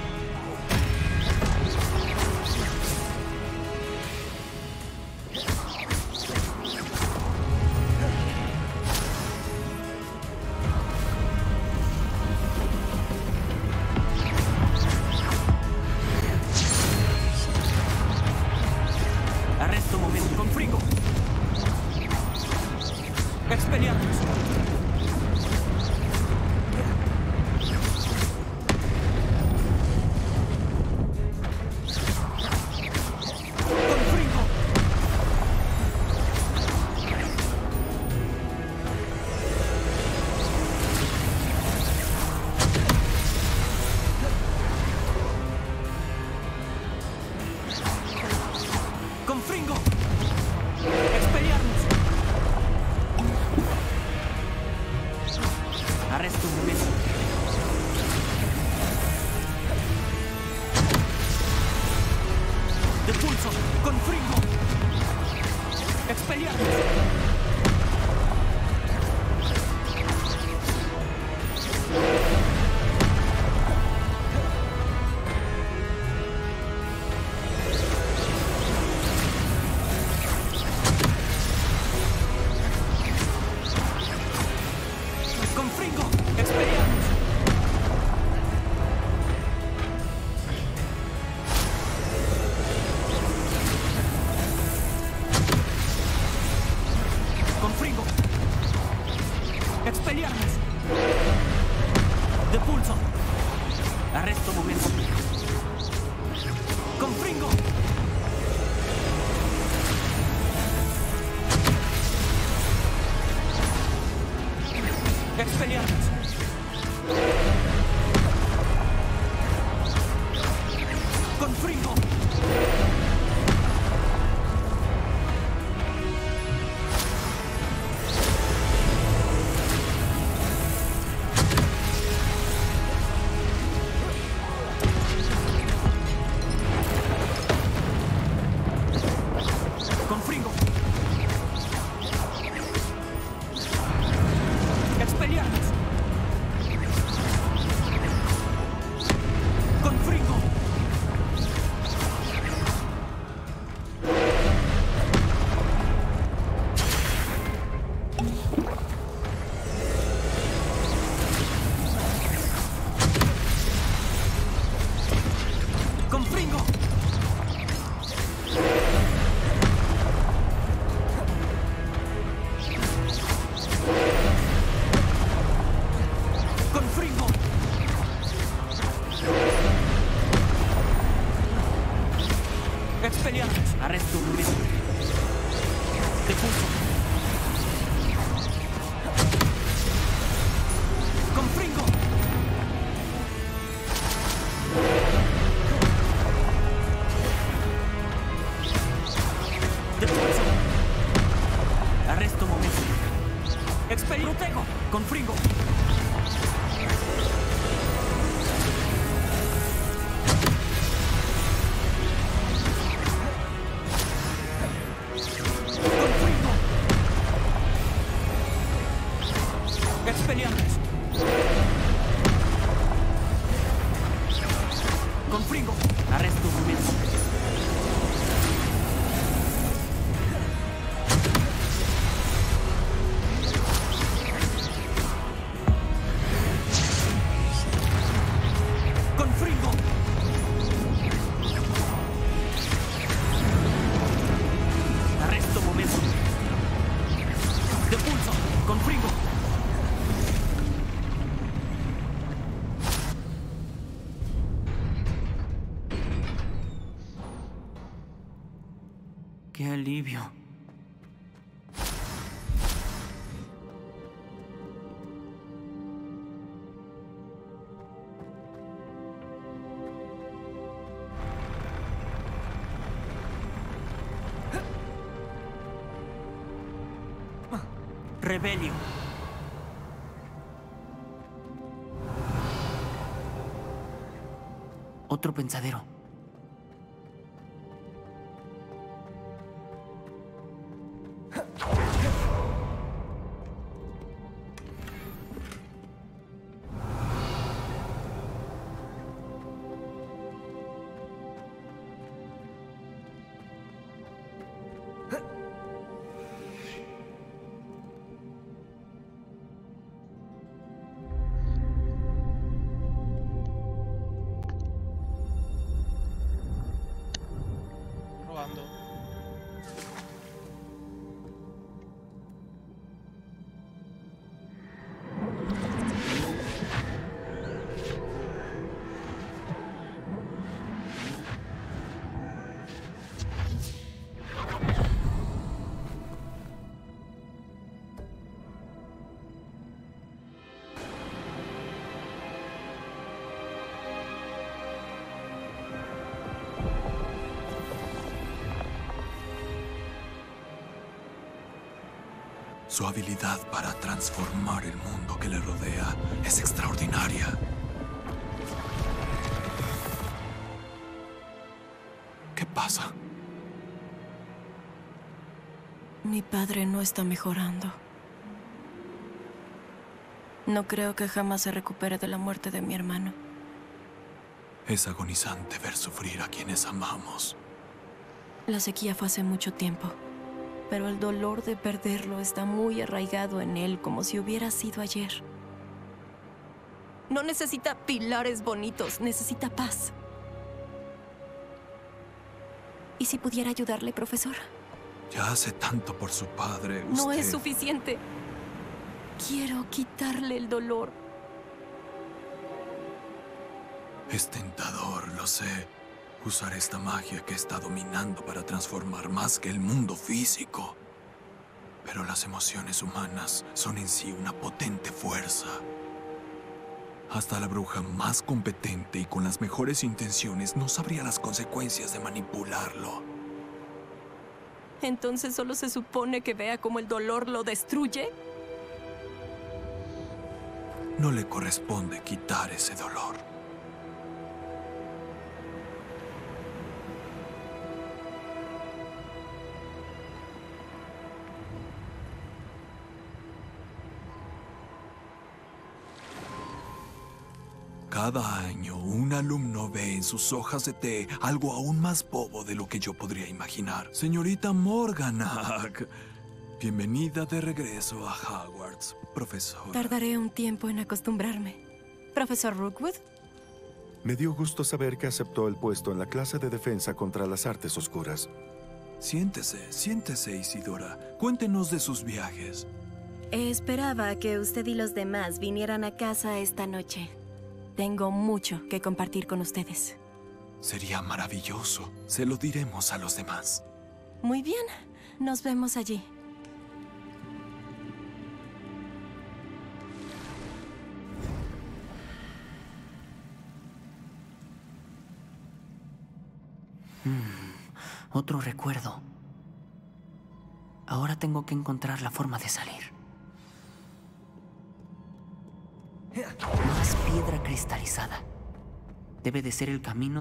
Arresto un momento. Confringo. Expelliarmus. Confringo. Confringo. Expelliarmus. Arresto un momento. Depulso. Confringo. Expelliarmus. Confringo. Expelliarmus. Confringo. Expelliarmus. Depulso. Arresto un momento. Confringo. Expelliarmus. Confringo. Confringo. Expelliarmus. Confringo. Confringo. Confringo. Expelliarmus. Arresto un momento. Depulso. Confringo. Depulso. Arresto un momento. Expelli. Protego. Confringo. Confringo. Expelliarmus. Confringo. Arresto un momento. Confringo. Arresto un momento. Depulso. Confringo. ¡Qué alivio! Rebelio. Otro pensadero. Robando. Su habilidad para transformar el mundo que le rodea es extraordinaria. ¿Qué pasa? Mi padre no está mejorando. No creo que jamás se recupere de la muerte de mi hermano. Es agonizante ver sufrir a quienes amamos. La sequía fue hace mucho tiempo, pero el dolor de perderlo está muy arraigado en él, como si hubiera sido ayer. No necesita pilares bonitos, necesita paz. ¿Y si pudiera ayudarle, profesor? Ya hace tanto por su padre. Usted... No es suficiente. Quiero quitarle el dolor. Es tentador, lo sé. Usar esta magia que está dominando para transformar más que el mundo físico. Pero las emociones humanas son en sí una potente fuerza. Hasta la bruja más competente y con las mejores intenciones no sabría las consecuencias de manipularlo. ¿Entonces solo se supone que vea cómo el dolor lo destruye? No le corresponde quitar ese dolor. Cada año, un alumno ve en sus hojas de té algo aún más bobo de lo que yo podría imaginar. Señorita Morganach, bienvenida de regreso a Hogwarts, profesor. Tardaré un tiempo en acostumbrarme. ¿Profesor Rookwood? Me dio gusto saber que aceptó el puesto en la clase de defensa contra las artes oscuras. Siéntese, siéntese, Isidora. Cuéntenos de sus viajes. Esperaba que usted y los demás vinieran a casa esta noche. Tengo mucho que compartir con ustedes. Sería maravilloso. Se lo diremos a los demás. Muy bien. Nos vemos allí. Mm, otro recuerdo. Ahora tengo que encontrar la forma de salir. Más piedra cristalizada. Debe de ser el camino.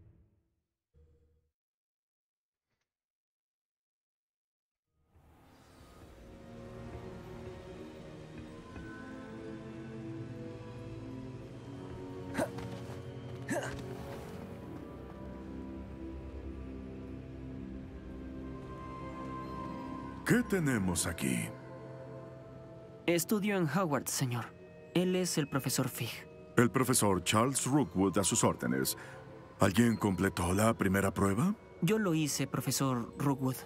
¿Qué tenemos aquí? Estudio en Hogwarts, señor. Él es el profesor Fig. El profesor Charles Rookwood a sus órdenes. ¿Alguien completó la primera prueba? Yo lo hice, profesor Rookwood.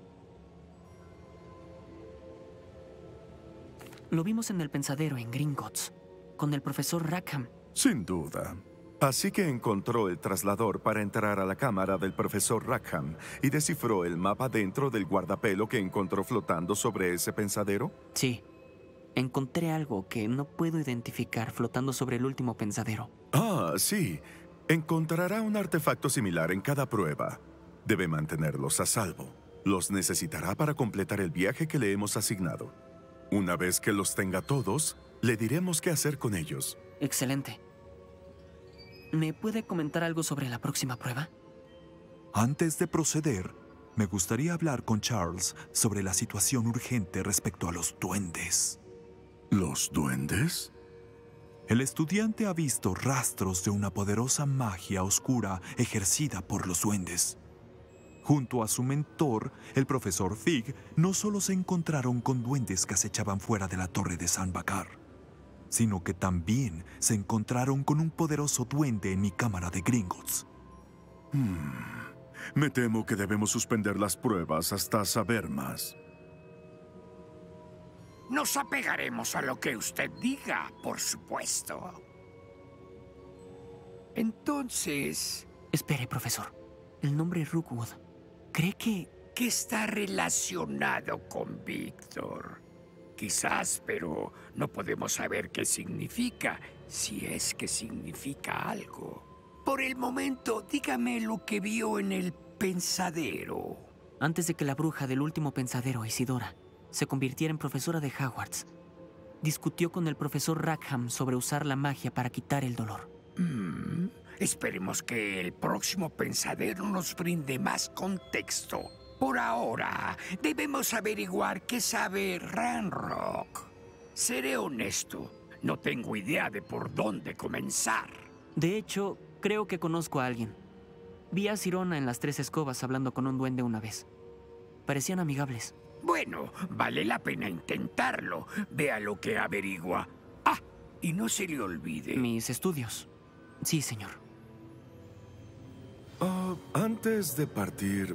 Lo vimos en el pensadero en Gringotts, con el profesor Rackham. Sin duda. Así que encontró el traslador para entrar a la cámara del profesor Rackham y descifró el mapa dentro del guardapelo que encontró flotando sobre ese pensadero. Sí. Encontré algo que no puedo identificar flotando sobre el último pensadero. Ah, sí. Encontrará un artefacto similar en cada prueba. Debe mantenerlos a salvo. Los necesitará para completar el viaje que le hemos asignado. Una vez que los tenga todos, le diremos qué hacer con ellos. Excelente. ¿Me puede comentar algo sobre la próxima prueba? Antes de proceder, me gustaría hablar con Charles sobre la situación urgente respecto a los duendes. ¿Los duendes? El estudiante ha visto rastros de una poderosa magia oscura ejercida por los duendes. Junto a su mentor, el profesor Fig, no solo se encontraron con duendes que acechaban fuera de la torre de San Bacar, sino que también se encontraron con un poderoso duende en mi cámara de Gringotts. Hmm. Me temo que debemos suspender las pruebas hasta saber más. Nos apegaremos a lo que usted diga, por supuesto. Entonces... Espere, profesor. El nombre Rookwood, ¿cree que...? Que está relacionado con Víctor. Quizás, pero no podemos saber qué significa, si es que significa algo. Por el momento, dígame lo que vio en el pensadero. Antes de que la bruja del último pensadero, Isidora, se convirtiera en profesora de Hogwarts, discutió con el profesor Rackham sobre usar la magia para quitar el dolor. Mm, esperemos que el próximo pensadero nos brinde más contexto. Por ahora, debemos averiguar qué sabe Ranrock. Seré honesto, no tengo idea de por dónde comenzar. De hecho, creo que conozco a alguien. Vi a Sirona en las Tres Escobas hablando con un duende una vez. Parecían amigables. Bueno, vale la pena intentarlo. Vea lo que averigua. Ah, y no se le olvide. Mis estudios. Sí, señor. Uh, antes de partir...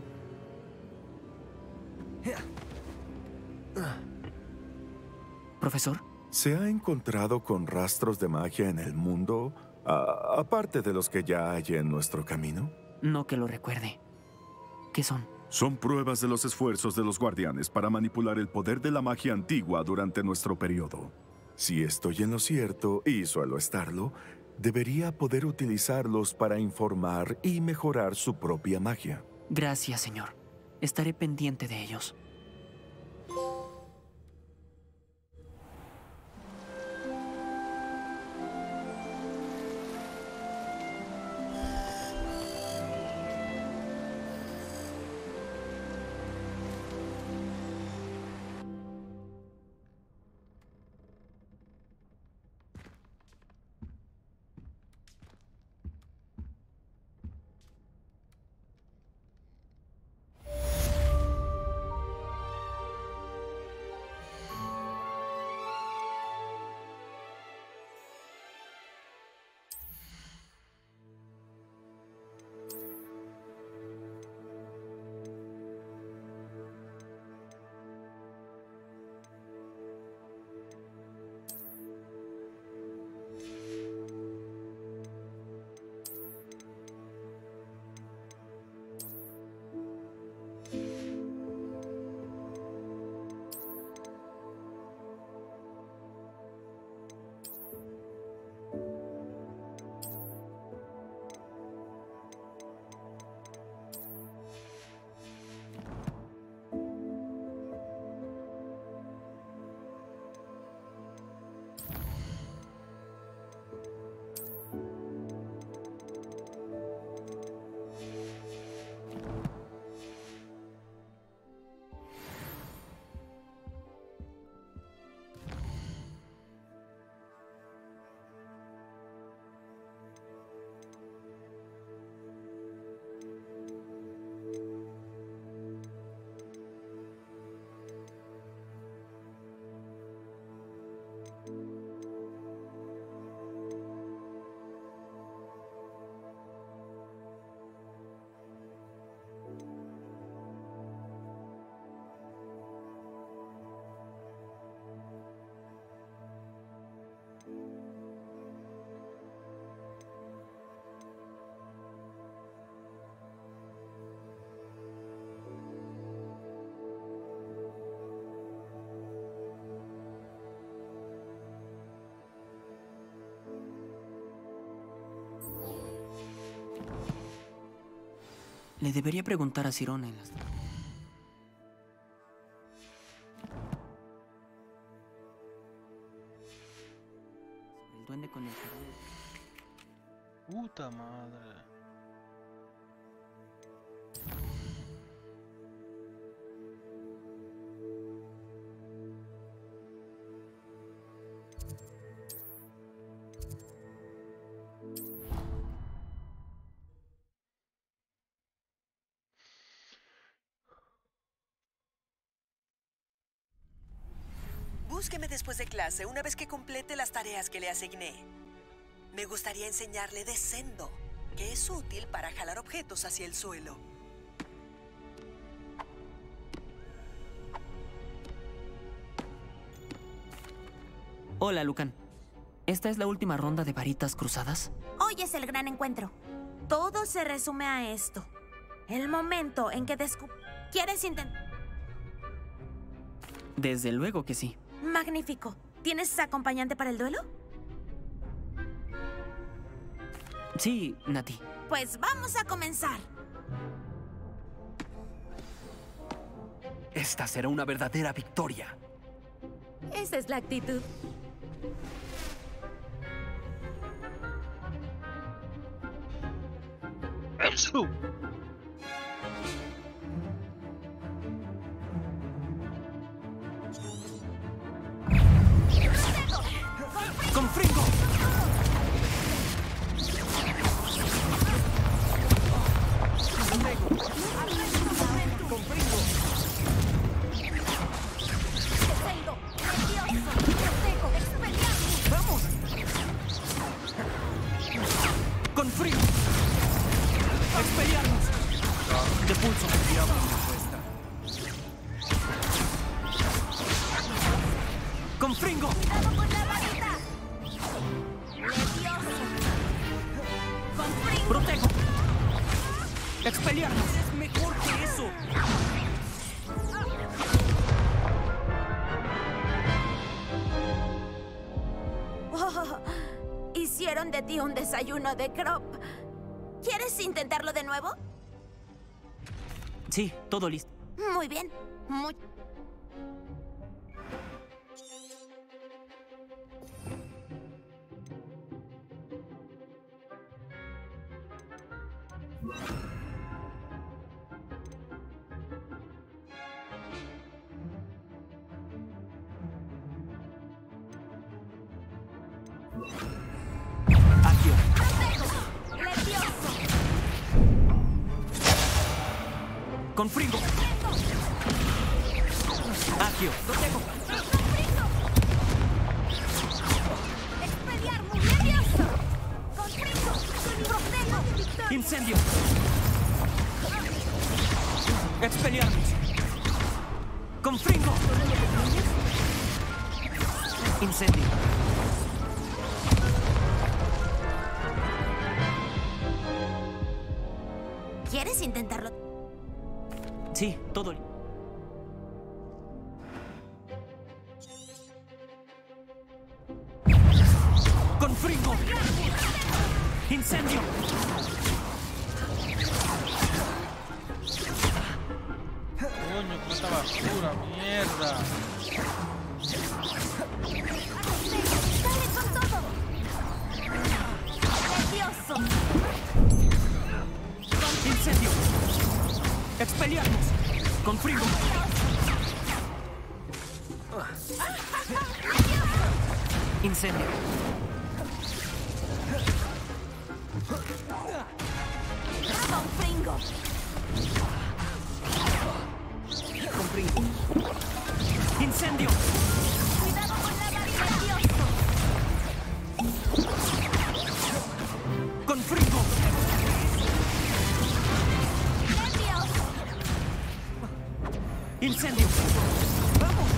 ¿Profesor? ¿Se ha encontrado con rastros de magia en el mundo, uh, aparte de los que ya hay en nuestro camino? No que lo recuerde. ¿Qué son? Son pruebas de los esfuerzos de los guardianes para manipular el poder de la magia antigua durante nuestro periodo. Si estoy en lo cierto, y suelo estarlo, debería poder utilizarlos para informar y mejorar su propia magia. Gracias, señor. Estaré pendiente de ellos. Le debería preguntar a Sirona en las... Sobre el duende con el cabello. Puta madre. Búsqueme después de clase una vez que complete las tareas que le asigné. Me gustaría enseñarle Descendo, que es útil para jalar objetos hacia el suelo. Hola, Lucan. ¿Esta es la última ronda de varitas cruzadas? Hoy es el gran encuentro. Todo se resume a esto. El momento en que descub... ¿Quieres intentar? Desde luego que sí. Magnífico. ¿Tienes acompañante para el duelo? Sí, Nati. Pues vamos a comenzar. Esta será una verdadera victoria. Esa es la actitud. ¡Eso! ¡Con Fringo! ¡Con Fringo! ¡Vamos! ¡Con Fringo! ¡Expelliarmus! De pulso del diablo me cuesta. ¡Con Fringo! ¡Cuidado con la varita! ¡Levioso! ¡Con Fringo! ¡Protejo! ¡Expelliarmus! ¡Es mejor que eso! Oh, hicieron de ti un desayuno de crop. ¿Quieres intentarlo de nuevo? Sí, todo listo. Muy bien. Muy... Accio. ¡Levioso! ¡Con Fringo! Accio. ¡Protejo! ¡Expelliarmus! ¡Levioso! ¡Con Fringo! ¡Protejo! ¡Incendio! ¡Expelliarmus! ¡Con Fringo! ¡Incendio! ¿Quieres intentarlo? Sí, todo listo. ¡Con Fringo! ¡Incendio! Coño, con esta basura, mierda. ¡Dale con todo! ¡Levioso! ¡Incendio! ¡Expelliarmus! ¡Con Fringo! ¡Incendio! ¡Con Fringo! ¡Con Fringo! ¡Incendio! ¡Cuidado con la varita! ¡Levioso! ¡Con Fringo! ¡Levioso! ¡Incendio! ¡Vamos!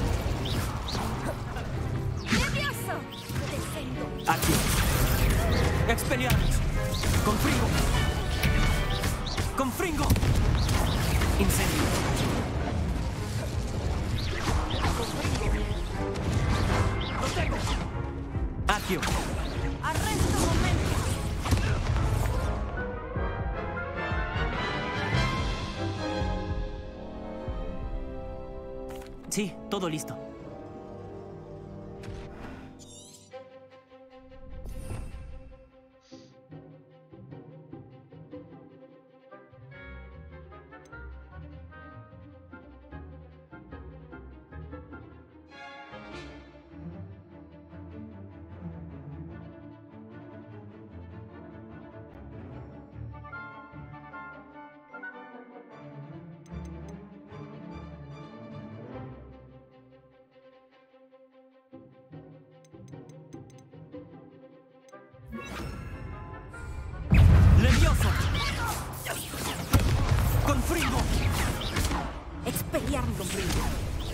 ¡Levioso! ¡Descendo! Aquí. ¡Expelliarmus! ¡Con Fringo! ¡Con Fringo! ¡Incendio! ¡Con Fringo! ¡Protejo! Accio. ¡Arresto momento! Sí, todo listo. ¡Levioso! ¡Con Fringo! ¡Expelliarmus! ¡Con Fringo!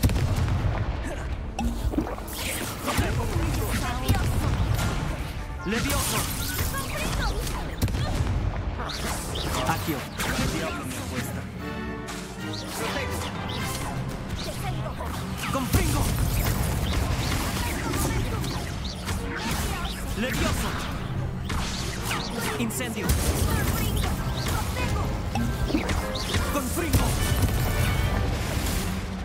¡Levioso! Accio. El diablo me cuesta. ¡Con Fringo! ¡Levioso! ¡Incendio! ¡Con Fringo!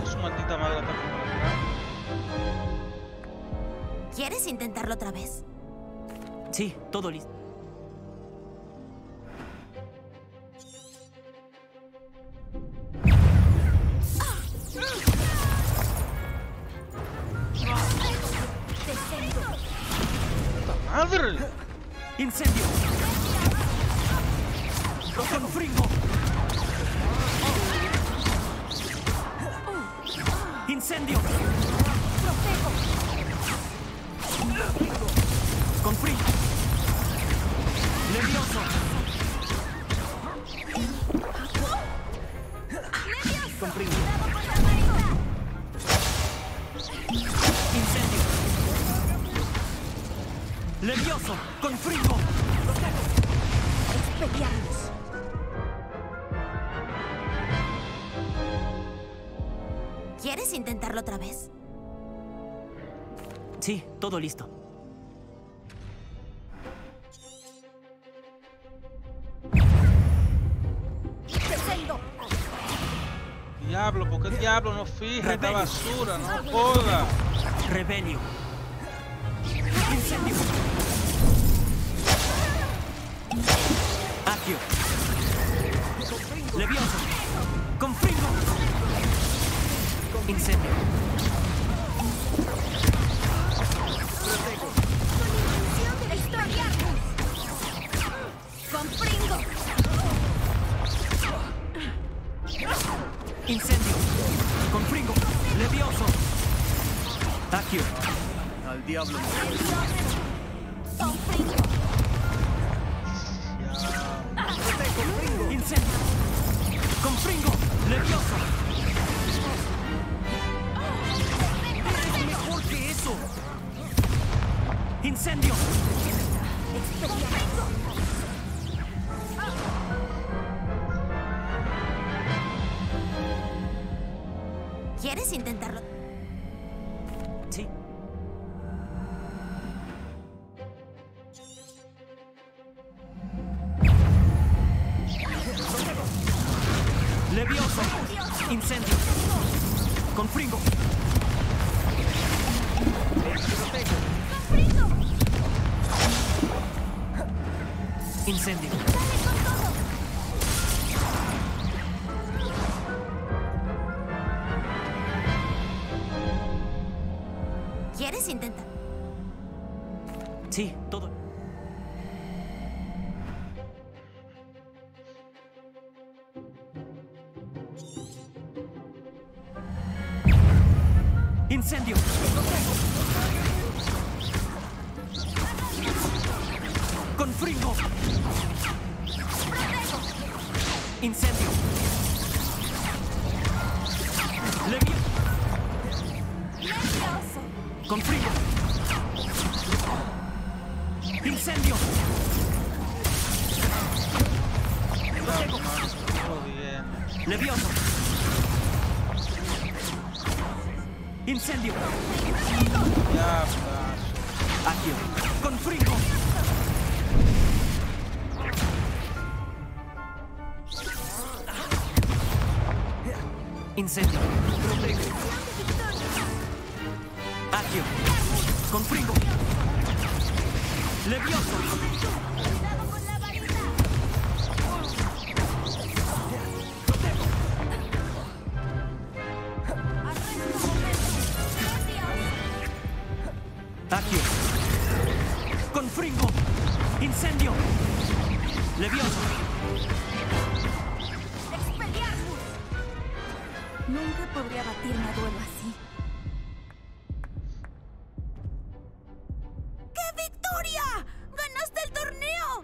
Su maldita madre está como atrás. ¿Quieres intentarlo otra vez? Sí, todo listo. ¡Madre! ¡Incendio! ¡Con fringo! ¡Incendio! ¡Con fringo! ¡Levioso! ¡Con fringo! ¡Incendio! ¡Levioso! ¡Con fringo! Expelliarmus. ¿Quieres intentarlo otra vez? Sí, todo listo. Diablo, ¿por qué diablo no fija esta basura? No joda. Rebelio. Incendio. Accio. Levioso. Con fringo. Incendio. Con fringo. Incendio. Con fringo. Levioso. Accio. Al diablo. Con fringo. Incendio. Con fringo. Levioso. Es mejor que eso. Incendio. ¿Quieres intentarlo? Sí. Levioso. Incendio. Con fringo. Incendio. ¿Quieres intentar? Sí, todo. Incendio. Con fringo. Incendio. Levio. Con fringo. Incendio. Levioso. Incendio. Ya, Accio. Con fringo. Incendio. Accio. Con fringo. Levioso. Accio. Con fringo. Incendio. Levioso. Nunca podría batirme a duelo así. ¡Qué victoria! ¡Ganaste el torneo!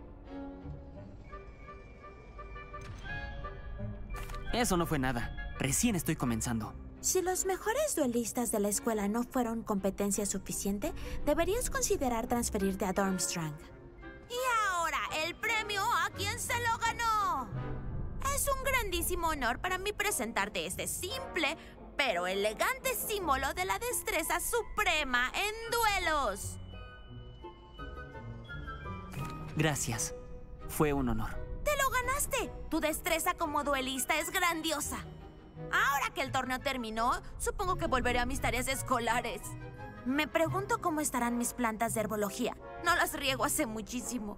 Eso no fue nada. Recién estoy comenzando. Si los mejores duelistas de la escuela no fueron competencia suficiente, deberías considerar transferirte a Durmstrang. Y ahora, el premio a quien se lo ganó. Es un grandísimo honor para mí presentarte este simple, pero elegante símbolo de la destreza suprema en duelos. Gracias. Fue un honor. ¡Te lo ganaste! Tu destreza como duelista es grandiosa. Ahora que el torneo terminó, supongo que volveré a mis tareas escolares. Me pregunto cómo estarán mis plantas de herbología. No las riego hace muchísimo.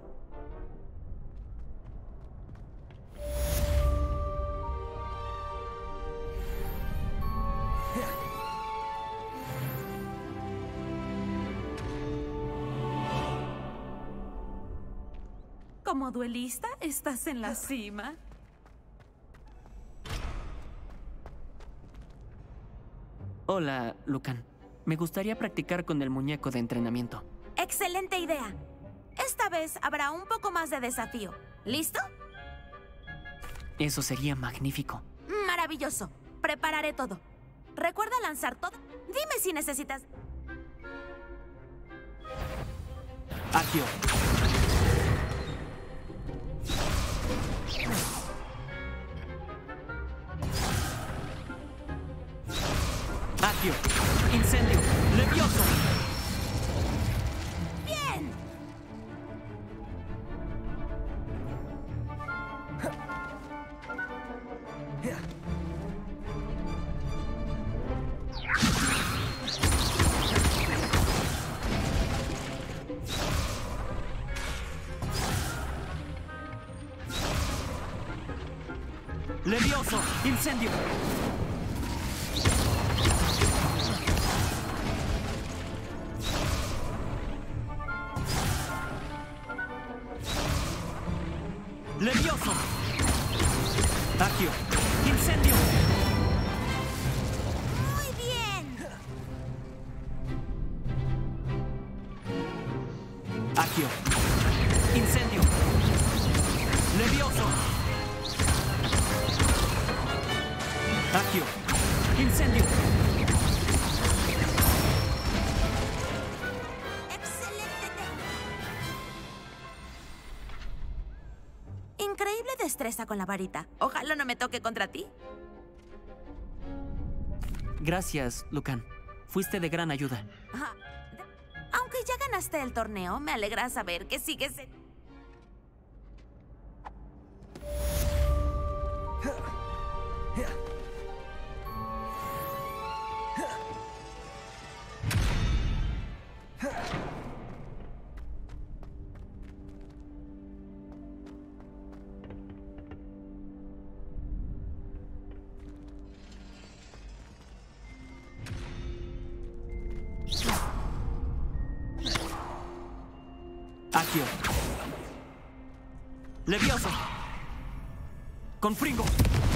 Como duelista, estás en la cima. Hola, Lucan. Me gustaría practicar con el muñeco de entrenamiento. Excelente idea. Esta vez habrá un poco más de desafío. ¿Listo? Eso sería magnífico. Maravilloso. Prepararé todo. Recuerda lanzar todo. Dime si necesitas... Accio. Accio. Incendio. Levioso. ¡Bien! Levioso. Incendio. Levioso. Accio. Incendio. Muy bien. Accio. Incendio. Levioso. Accio. Incendio. Excelente. Increíble destreza con la varita. Ojalá no me toque contra ti. Gracias, Lucan. Fuiste de gran ayuda. Ajá. Aunque ya ganaste el torneo, me alegra saber que sigues en... Accio. Levioso. Confringo.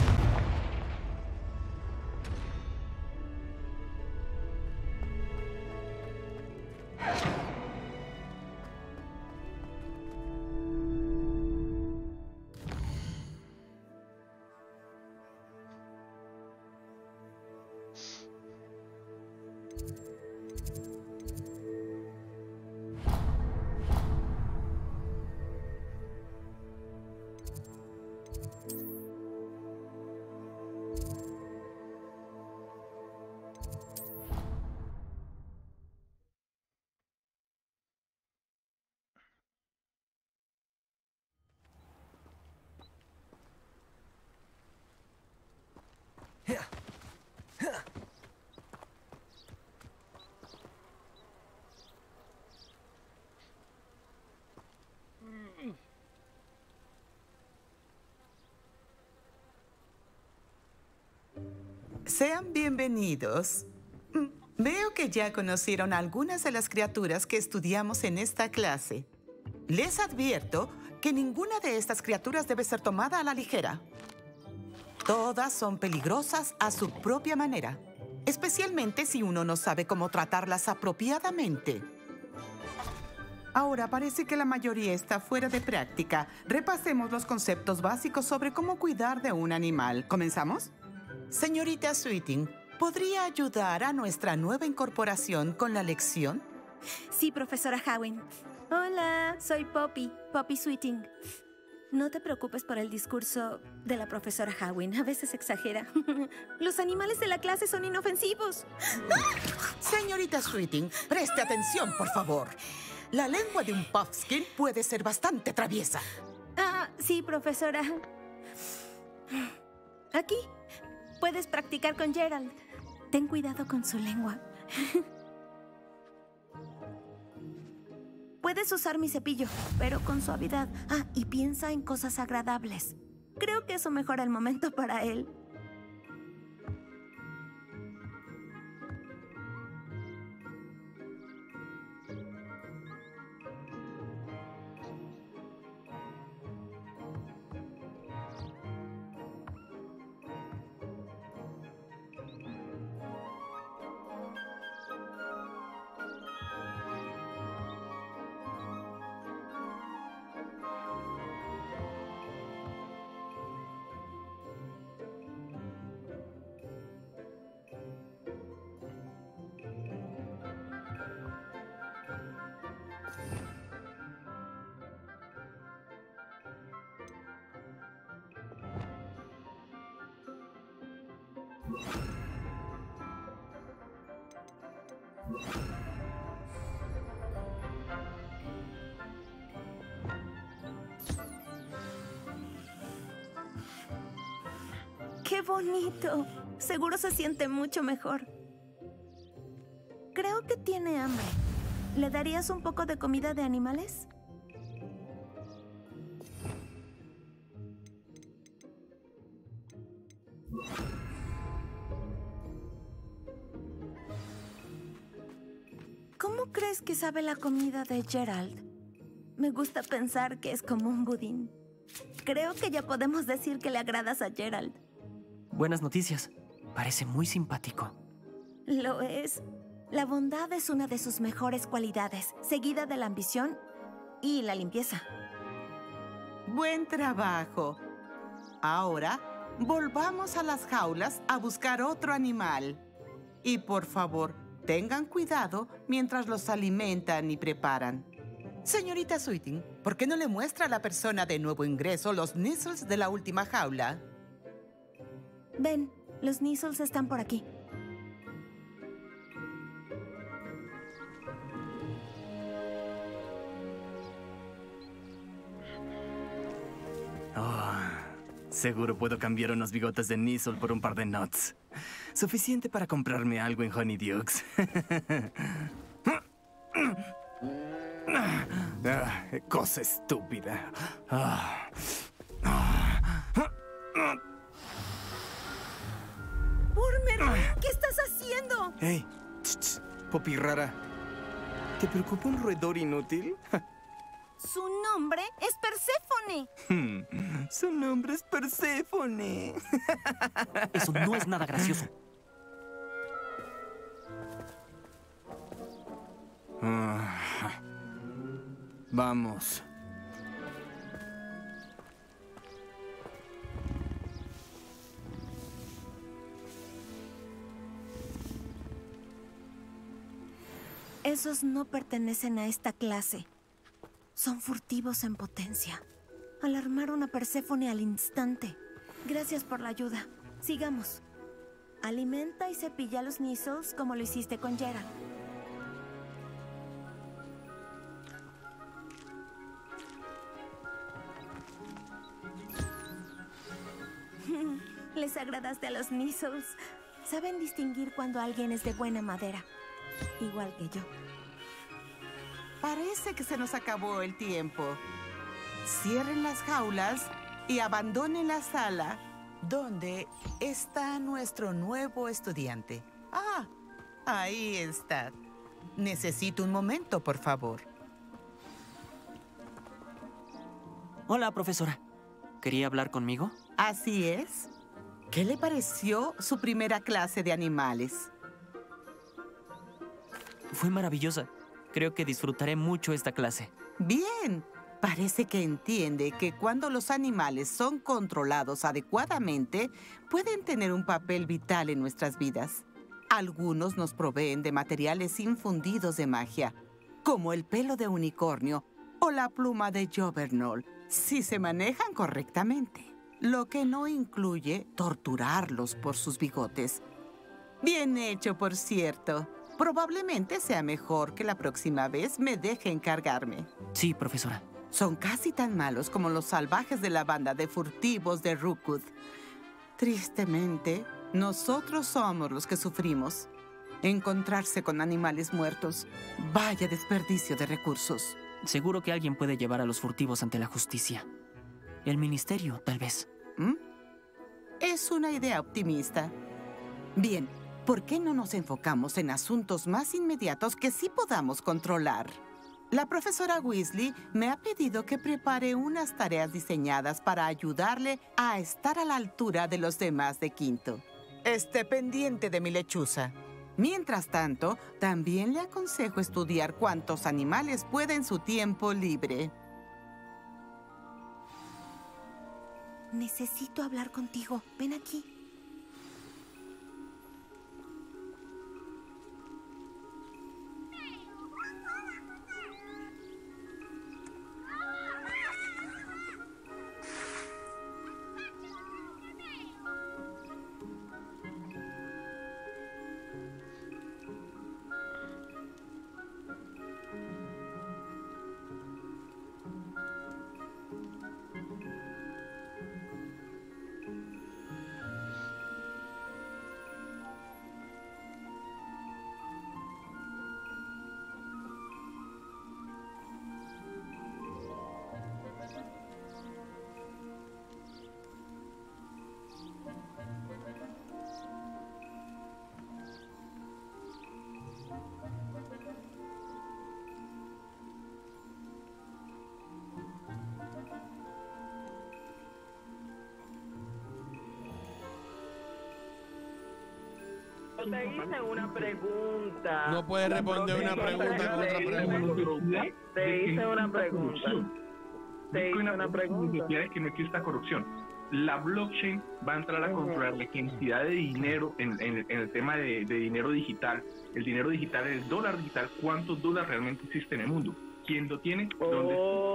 Sean bienvenidos. Mm, Veo que ya conocieron algunas de las criaturas que estudiamos en esta clase. Les advierto que ninguna de estas criaturas debe ser tomada a la ligera. Todas son peligrosas a su propia manera, especialmente si uno no sabe cómo tratarlas apropiadamente. Ahora parece que la mayoría está fuera de práctica. Repasemos los conceptos básicos sobre cómo cuidar de un animal. ¿Comenzamos? Señorita Sweeting, ¿podría ayudar a nuestra nueva incorporación con la lección? Sí, profesora Howin. Hola, soy Poppy, Poppy Sweeting. No te preocupes por el discurso de la profesora Howin. A veces exagera. Los animales de la clase son inofensivos. Señorita Sweeting, preste atención, por favor. La lengua de un puffskin puede ser bastante traviesa. Ah, sí, profesora. Aquí. Puedes practicar con Gerald. Ten cuidado con su lengua. Puedes usar mi cepillo, pero con suavidad. Ah, y piensa en cosas agradables. Creo que eso mejora el momento para él. ¡Qué bonito! Seguro se siente mucho mejor. Creo que tiene hambre. ¿Le darías un poco de comida de animales? ¿Cómo crees que sabe la comida de Gerald? Me gusta pensar que es como un budín. Creo que ya podemos decir que le agradas a Gerald. Buenas noticias. Parece muy simpático. Lo es. La bondad es una de sus mejores cualidades, seguida de la ambición y la limpieza. Buen trabajo. Ahora, volvamos a las jaulas a buscar otro animal. Y por favor, tengan cuidado mientras los alimentan y preparan. Señorita Sweeting, ¿por qué no le muestra a la persona de nuevo ingreso los Knizzles de la última jaula? Ven, los Knizzles están por aquí. Oh, seguro puedo cambiar unos bigotes de Knizzle por un par de nuts. Suficiente para comprarme algo en Honeydukes. Ah, cosa estúpida. Ah. ¡Urmer! ¿Qué estás haciendo? ¡Hey! Ch, ch, Poppy rara. ¿Te preocupa un roedor inútil? Su nombre es Perséfone. Hmm, su nombre es Perséfone. Eso no es nada gracioso. Ah, vamos. Esos no pertenecen a esta clase. Son furtivos en potencia. Alarmaron a Perséfone al instante. Gracias por la ayuda. Sigamos. Alimenta y cepilla los Knizzles como lo hiciste con Gerald. Les agradaste a los Knizzles. Saben distinguir cuando alguien es de buena madera. Igual que yo. Parece que se nos acabó el tiempo. Cierren las jaulas y abandonen la sala donde está nuestro nuevo estudiante. Ah, ahí está. Necesito un momento, por favor. Hola, profesora. ¿Quería hablar conmigo? Así es. ¿Qué le pareció su primera clase de animales? Fue maravillosa. Creo que disfrutaré mucho esta clase. Bien. Parece que entiende que cuando los animales son controlados adecuadamente, pueden tener un papel vital en nuestras vidas. Algunos nos proveen de materiales infundidos de magia, como el pelo de unicornio o la pluma de Jobernol, si se manejan correctamente. Lo que no incluye torturarlos por sus bigotes. Bien hecho, por cierto. Probablemente sea mejor que la próxima vez me deje encargarme. Sí, profesora. Son casi tan malos como los salvajes de la banda de furtivos de Rookwood. Tristemente, Nosotros somos los que sufrimos. Encontrarse con animales muertos. Vaya desperdicio de recursos. Seguro que alguien puede llevar a los furtivos ante la justicia. El ministerio, tal vez. ¿Mm? Es una idea optimista. Bien, ¿por qué no nos enfocamos en asuntos más inmediatos que sí podamos controlar? La profesora Weasley me ha pedido que prepare unas tareas diseñadas para ayudarle a estar a la altura de los demás de quinto. Esté pendiente de mi lechuza. Mientras tanto, también le aconsejo estudiar cuántos animales puede en su tiempo libre. Necesito hablar contigo. Ven aquí. Te hice una pregunta. No puedes responder una pregunta con otra pregunta. Te hice una pregunta. Te hice una pregunta. Es que no exista corrupción. La blockchain va a entrar a controlar la cantidad de dinero en, en, en el tema de, de dinero digital. El dinero digital, el dólar digital, ¿cuántos dólares realmente existen en el mundo? ¿Quién lo tiene? ¿Dónde?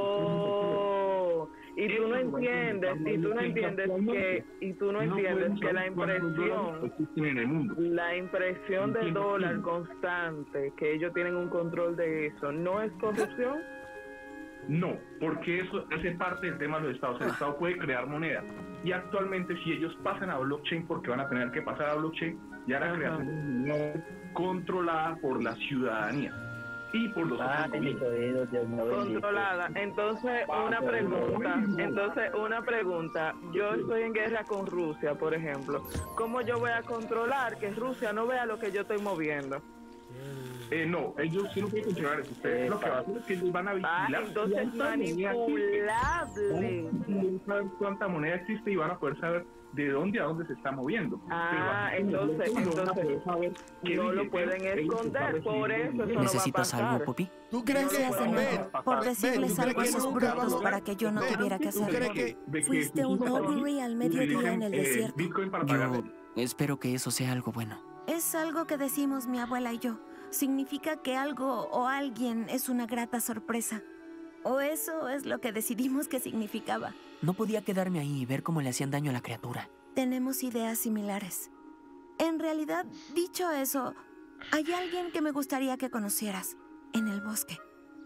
Oh, y tú no entiendes, y tú no entiendes que, y tú no entiendes que la impresión, la impresión del dólar constante, que ellos tienen un control de eso, ¿no es corrupción? No, porque eso hace parte del tema de los estados. El estado puede crear moneda. Y actualmente, si ellos pasan a blockchain, porque van a tener que pasar a blockchain, ya la creación de moneda controlada por la ciudadanía y por los ah, controlada. Entonces, una pregunta. Entonces, una pregunta. Yo estoy en guerra con Rusia, por ejemplo. ¿Cómo yo voy a controlar que Rusia no vea lo que yo estoy moviendo? Eh, no, ellos sí lo pueden controlar. Ustedes lo que van a hacer es que ellos van a vigilar. Ah, entonces manipulable. Saben cuánta moneda existe y van a poder saber de dónde a dónde se está moviendo. Ah, entonces, entonces no lo pueden esconder, por eso eso ¿Necesitas no va a algo, Poppy? ¿Tú crees que Gracias, por decirles algo a esos brutos para que yo no tuviera que hacerlo? Fuiste un Augury al mediodía en el desierto. Yo espero que eso sea algo bueno. Es algo que decimos mi abuela y yo. Significa que algo o alguien es una grata sorpresa. O eso es lo que decidimos que significaba. No podía quedarme ahí y ver cómo le hacían daño a la criatura. Tenemos ideas similares. En realidad, dicho eso, hay alguien que me gustaría que conocieras en el bosque.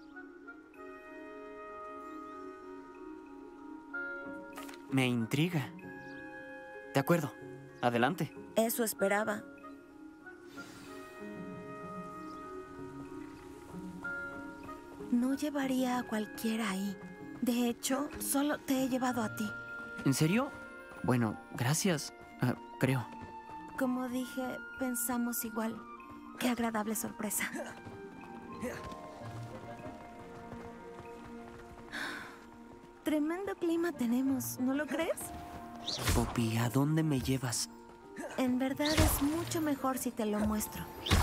Me intriga. De acuerdo. Adelante. Eso esperaba. No llevaría a cualquiera ahí. De hecho, solo te he llevado a ti. ¿En serio? Bueno, gracias. Uh, creo. Como dije, pensamos igual. Qué agradable sorpresa. Tremendo clima tenemos, ¿no lo crees? Poppy, ¿a dónde me llevas? En verdad es mucho mejor si te lo muestro.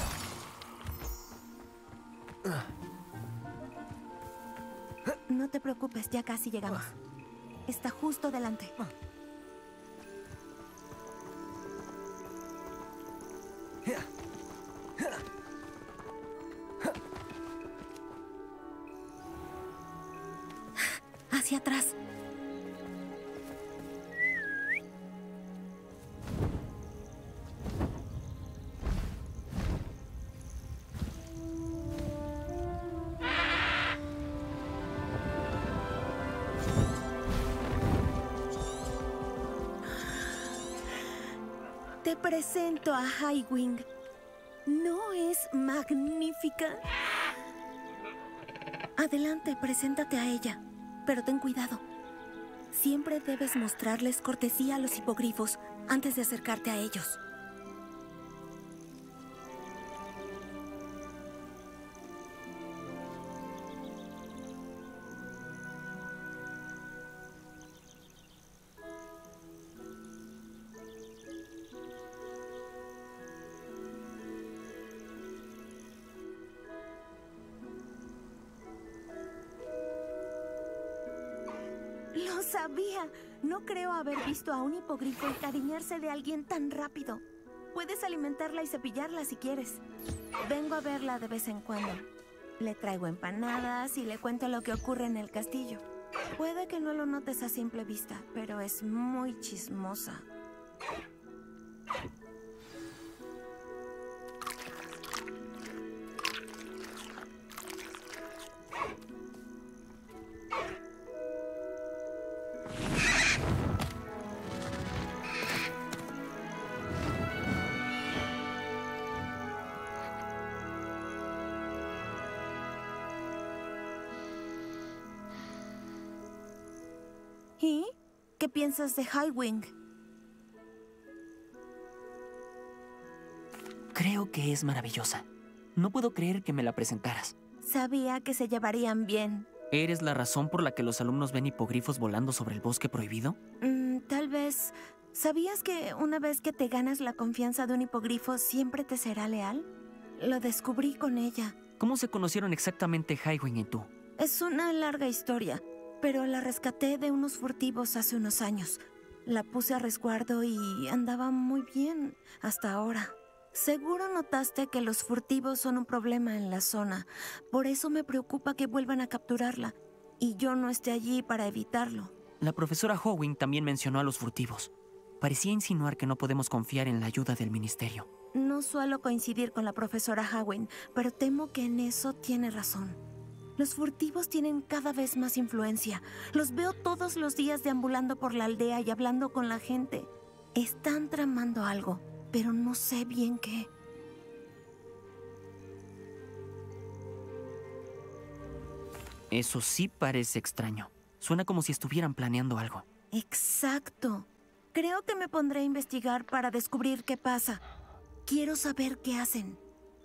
No te preocupes, ya casi llegamos. Está justo delante. Hacia atrás. Te presento a Highwing. ¿No es magnífica? Adelante, preséntate a ella. Pero ten cuidado. Siempre debes mostrarles cortesía a los hipogrifos antes de acercarte a ellos. ¡Lo sabía! No creo haber visto a un hipogrifo encariñarse de alguien tan rápido. Puedes alimentarla y cepillarla si quieres. Vengo a verla de vez en cuando. Le traigo empanadas y le cuento lo que ocurre en el castillo. Puede que no lo notes a simple vista, pero es muy chismosa. ¿Y qué piensas de Highwing? Creo que es maravillosa. No puedo creer que me la presentaras. Sabía que se llevarían bien. ¿Eres la razón por la que los alumnos ven hipogrifos volando sobre el bosque prohibido? Mm, tal vez. ¿Sabías que una vez que te ganas la confianza de un hipogrifo, siempre te será leal? Lo descubrí con ella. ¿Cómo se conocieron exactamente Highwing y tú? Es una larga historia, pero la rescaté de unos furtivos hace unos años. La puse a resguardo y andaba muy bien hasta ahora. Seguro notaste que los furtivos son un problema en la zona. Por eso me preocupa que vuelvan a capturarla y yo no esté allí para evitarlo. La profesora Howing también mencionó a los furtivos. Parecía insinuar que no podemos confiar en la ayuda del ministerio. No suelo coincidir con la profesora Howing, pero temo que en eso tiene razón. Los furtivos tienen cada vez más influencia. Los veo todos los días deambulando por la aldea y hablando con la gente. Están tramando algo, pero no sé bien qué. Eso sí parece extraño. Suena como si estuvieran planeando algo. Exacto. Creo que me pondré a investigar para descubrir qué pasa. Quiero saber qué hacen.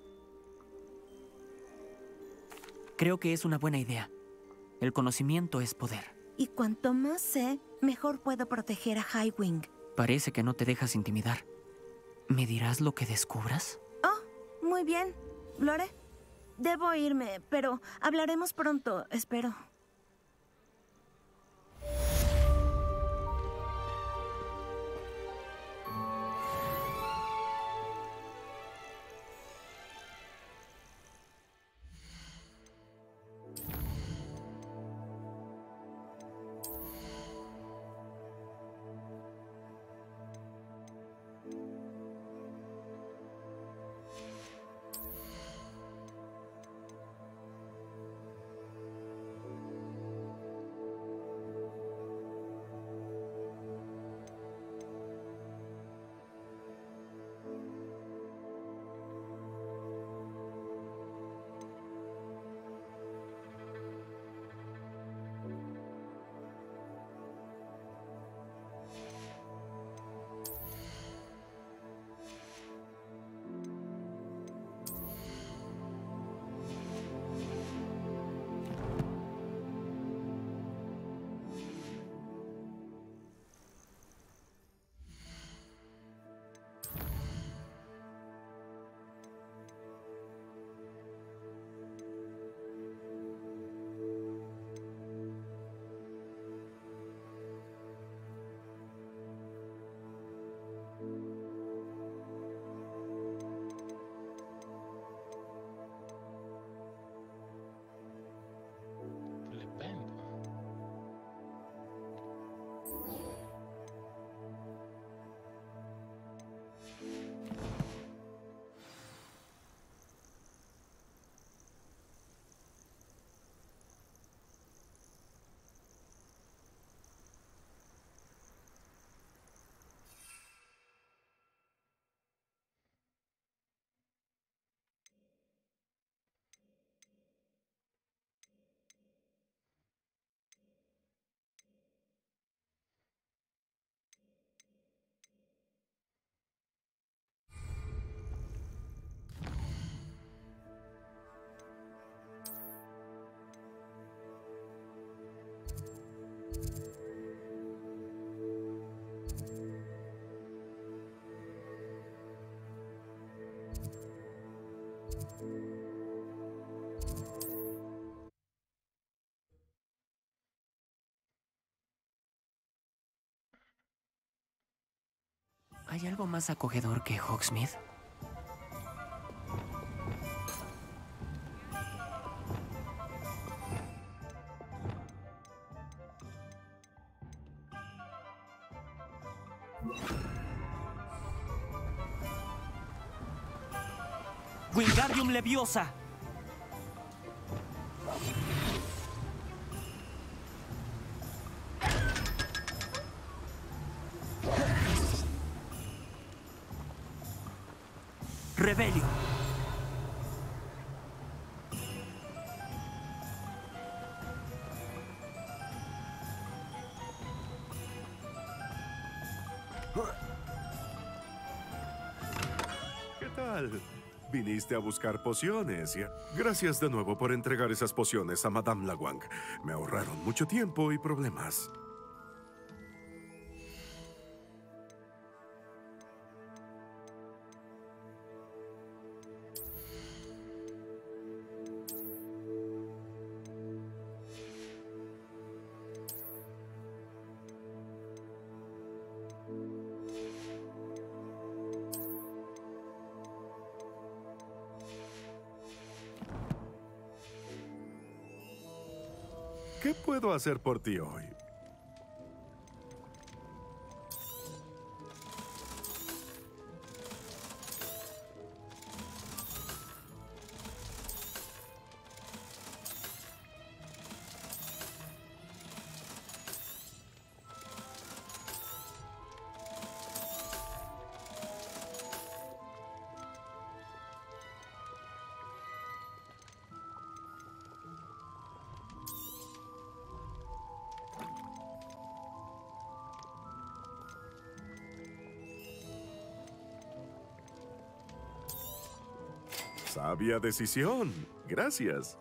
Creo que es una buena idea. El conocimiento es poder. Y cuanto más sé, mejor puedo proteger a Highwing. Parece que no te dejas intimidar. ¿Me dirás lo que descubras? Oh, muy bien. Lo haré. Debo irme, pero hablaremos pronto, espero. ¿Hay algo más acogedor que Hogsmeade? Wingardium Leviosa. Rebelio. ¿Qué tal? Viniste a buscar pociones. y- Gracias de nuevo por entregar esas pociones a Madame Lawang. Me ahorraron mucho tiempo y problemas. ¿Qué puedo hacer por ti hoy? Sabia decisión. Gracias.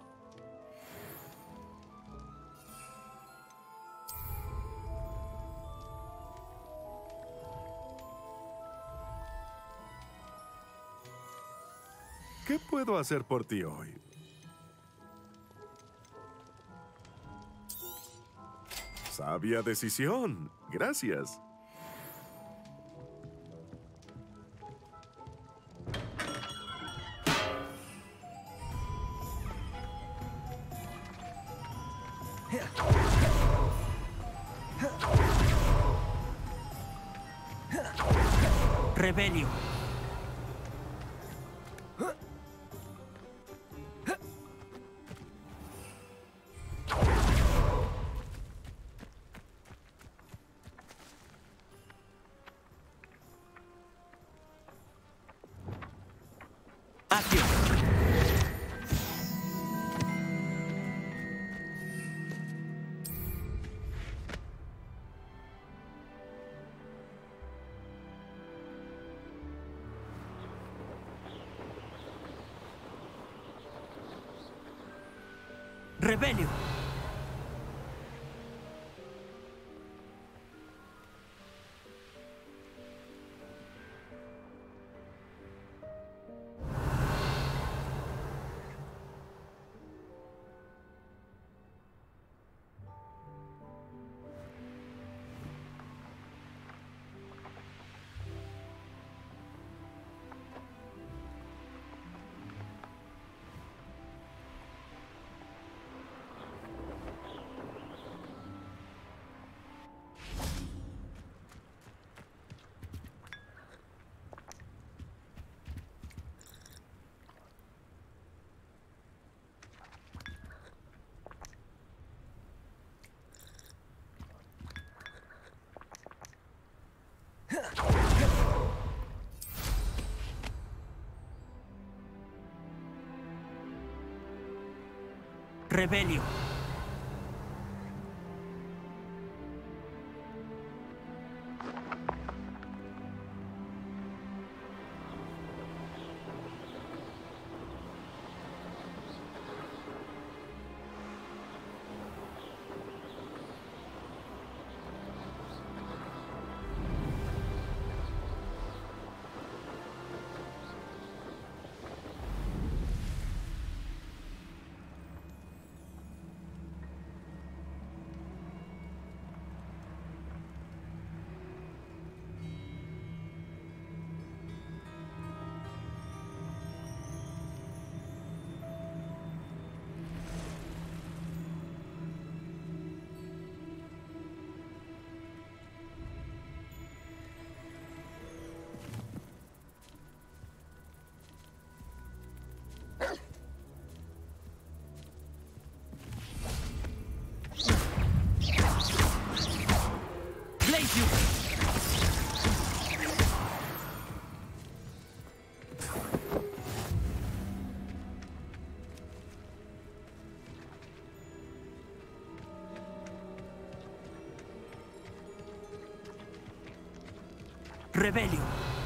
¿Qué puedo hacer por ti hoy? Sabia decisión. Gracias. Rebelio. Accio. Rebelio. Rebelio. Rebelio.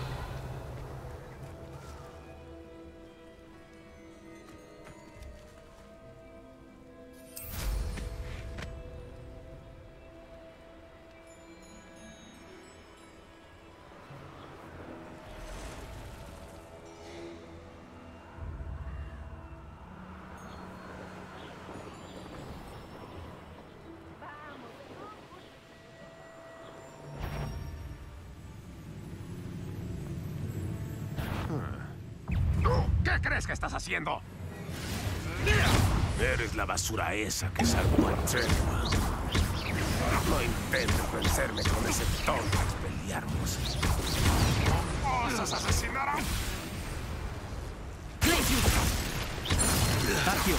¿Qué crees que estás haciendo? Eres la basura esa que salvó a Trevor. No intentes vencerme con ese tonto Expelliarmus. ¿Vas a asesinar a...? Accio.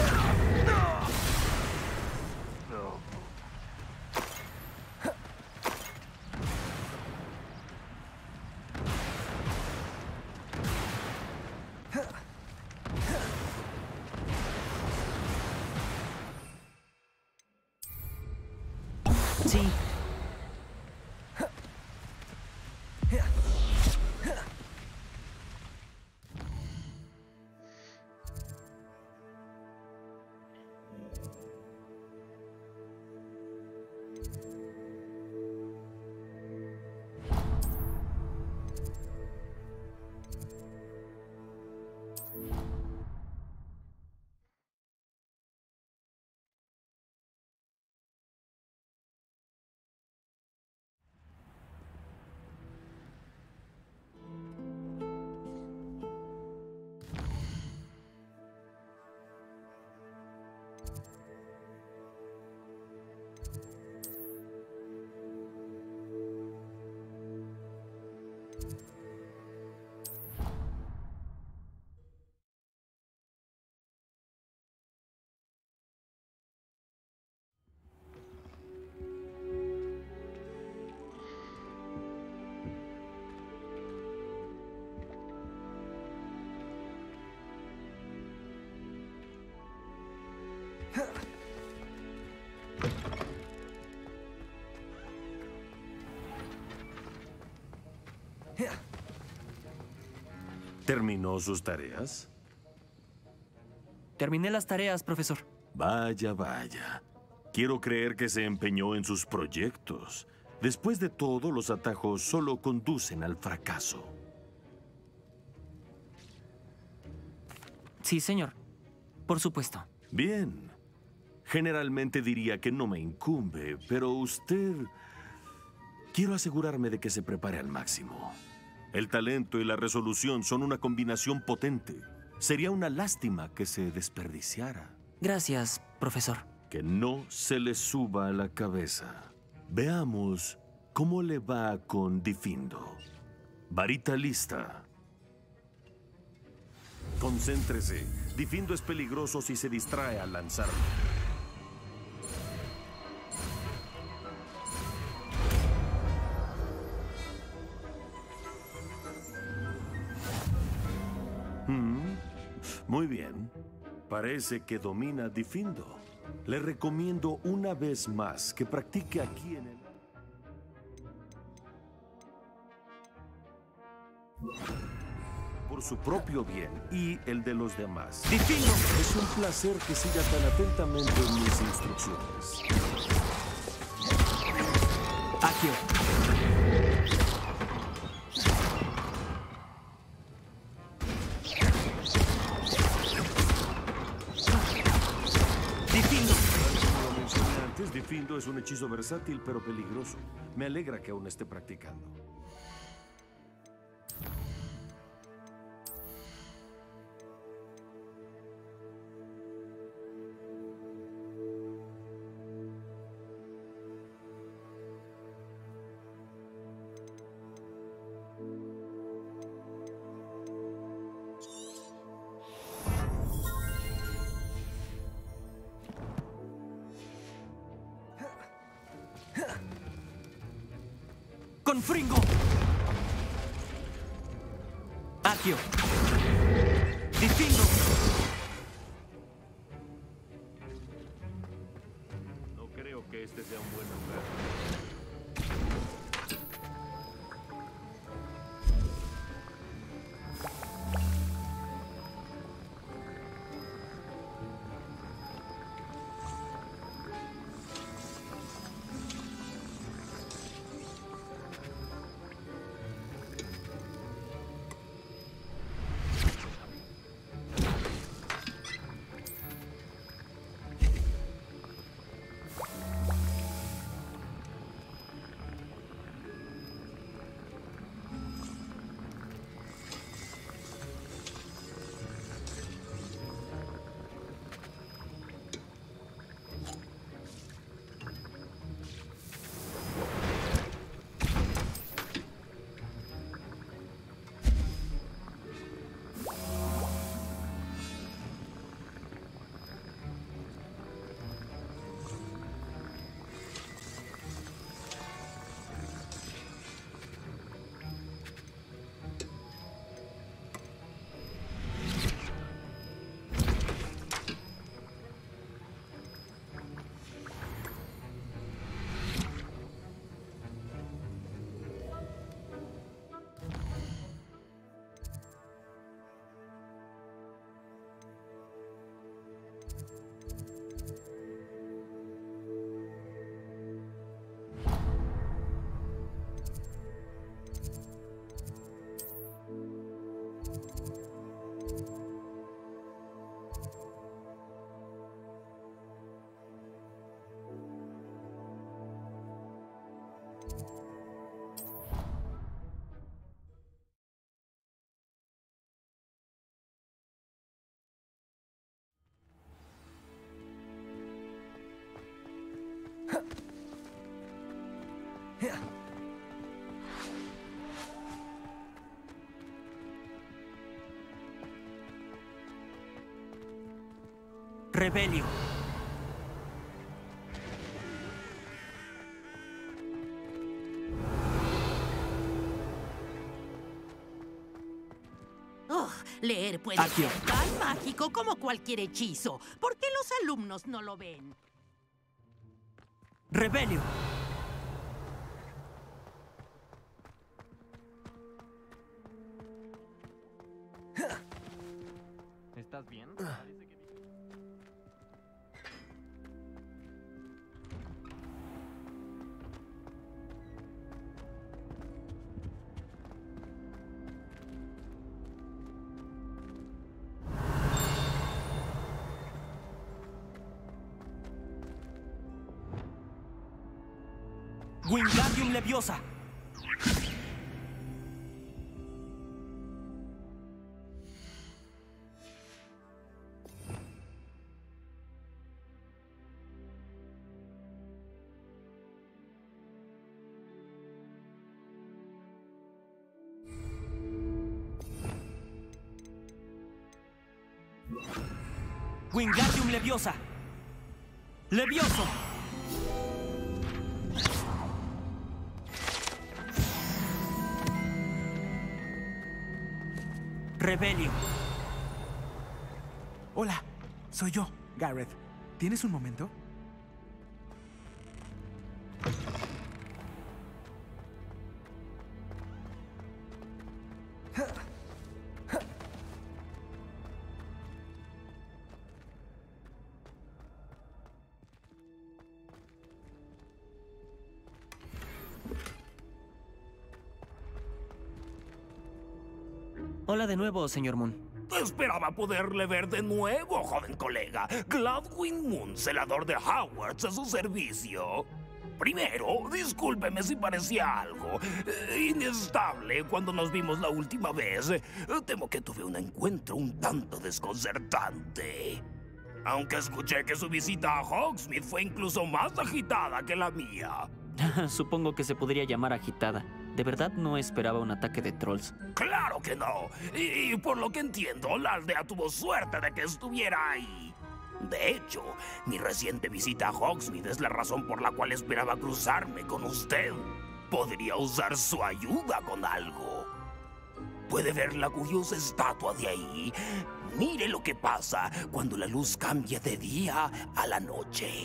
Sí. ¿Terminó sus tareas? Terminé las tareas, profesor. Vaya, vaya. Quiero creer que se empeñó en sus proyectos. Después de todo, los atajos solo conducen al fracaso. Sí, señor. Por supuesto. Bien. Generalmente diría que no me incumbe, pero usted... Quiero asegurarme de que se prepare al máximo. El talento y la resolución son una combinación potente. Sería una lástima que se desperdiciara. Gracias, profesor. Que no se le suba a la cabeza. Veamos cómo le va con Difindo. Varita lista. Concéntrese. Difindo es peligroso si se distrae al lanzarlo. Mm, muy bien. Parece que domina Difindo. Le recomiendo una vez más que practique aquí en el... Por su propio bien y el de los demás. ¡Difindo! Es un placer que siga tan atentamente mis instrucciones. Accio. Difindo. Como lo mencioné antes, Difindo es un hechizo versátil pero peligroso. Me alegra que aún esté practicando. Confringo. Accio. Difindo. No creo que este sea un buen lugar. Rebelio. Oh, leer puede Accio. ser tan mágico como cualquier hechizo. ¿Por qué los alumnos no lo ven? Rebelio. ¿Estás bien? Wingardium Leviosa. Wingardium Leviosa. Levioso. Rebelio. Hola, soy yo, Garrett. ¿Tienes un momento? Hola de nuevo, señor Moon. Esperaba poderle ver de nuevo, joven colega. Gladwin Moon, celador de Hogwarts, a su servicio. Primero, discúlpeme si parecía algo eh, inestable cuando nos vimos la última vez. Eh, temo que tuve un encuentro un tanto desconcertante. Aunque escuché que su visita a Hogsmeade fue incluso más agitada que la mía. Supongo que se podría llamar agitada. De verdad no esperaba un ataque de trolls. ¡Claro que no! Y, y por lo que entiendo, la aldea tuvo suerte de que estuviera ahí. De hecho, mi reciente visita a Hogsmeade es la razón por la cual esperaba cruzarme con usted. Podría usar su ayuda con algo. ¿Puede ver la curiosa estatua de ahí? Mire lo que pasa cuando la luz cambia de día a la noche.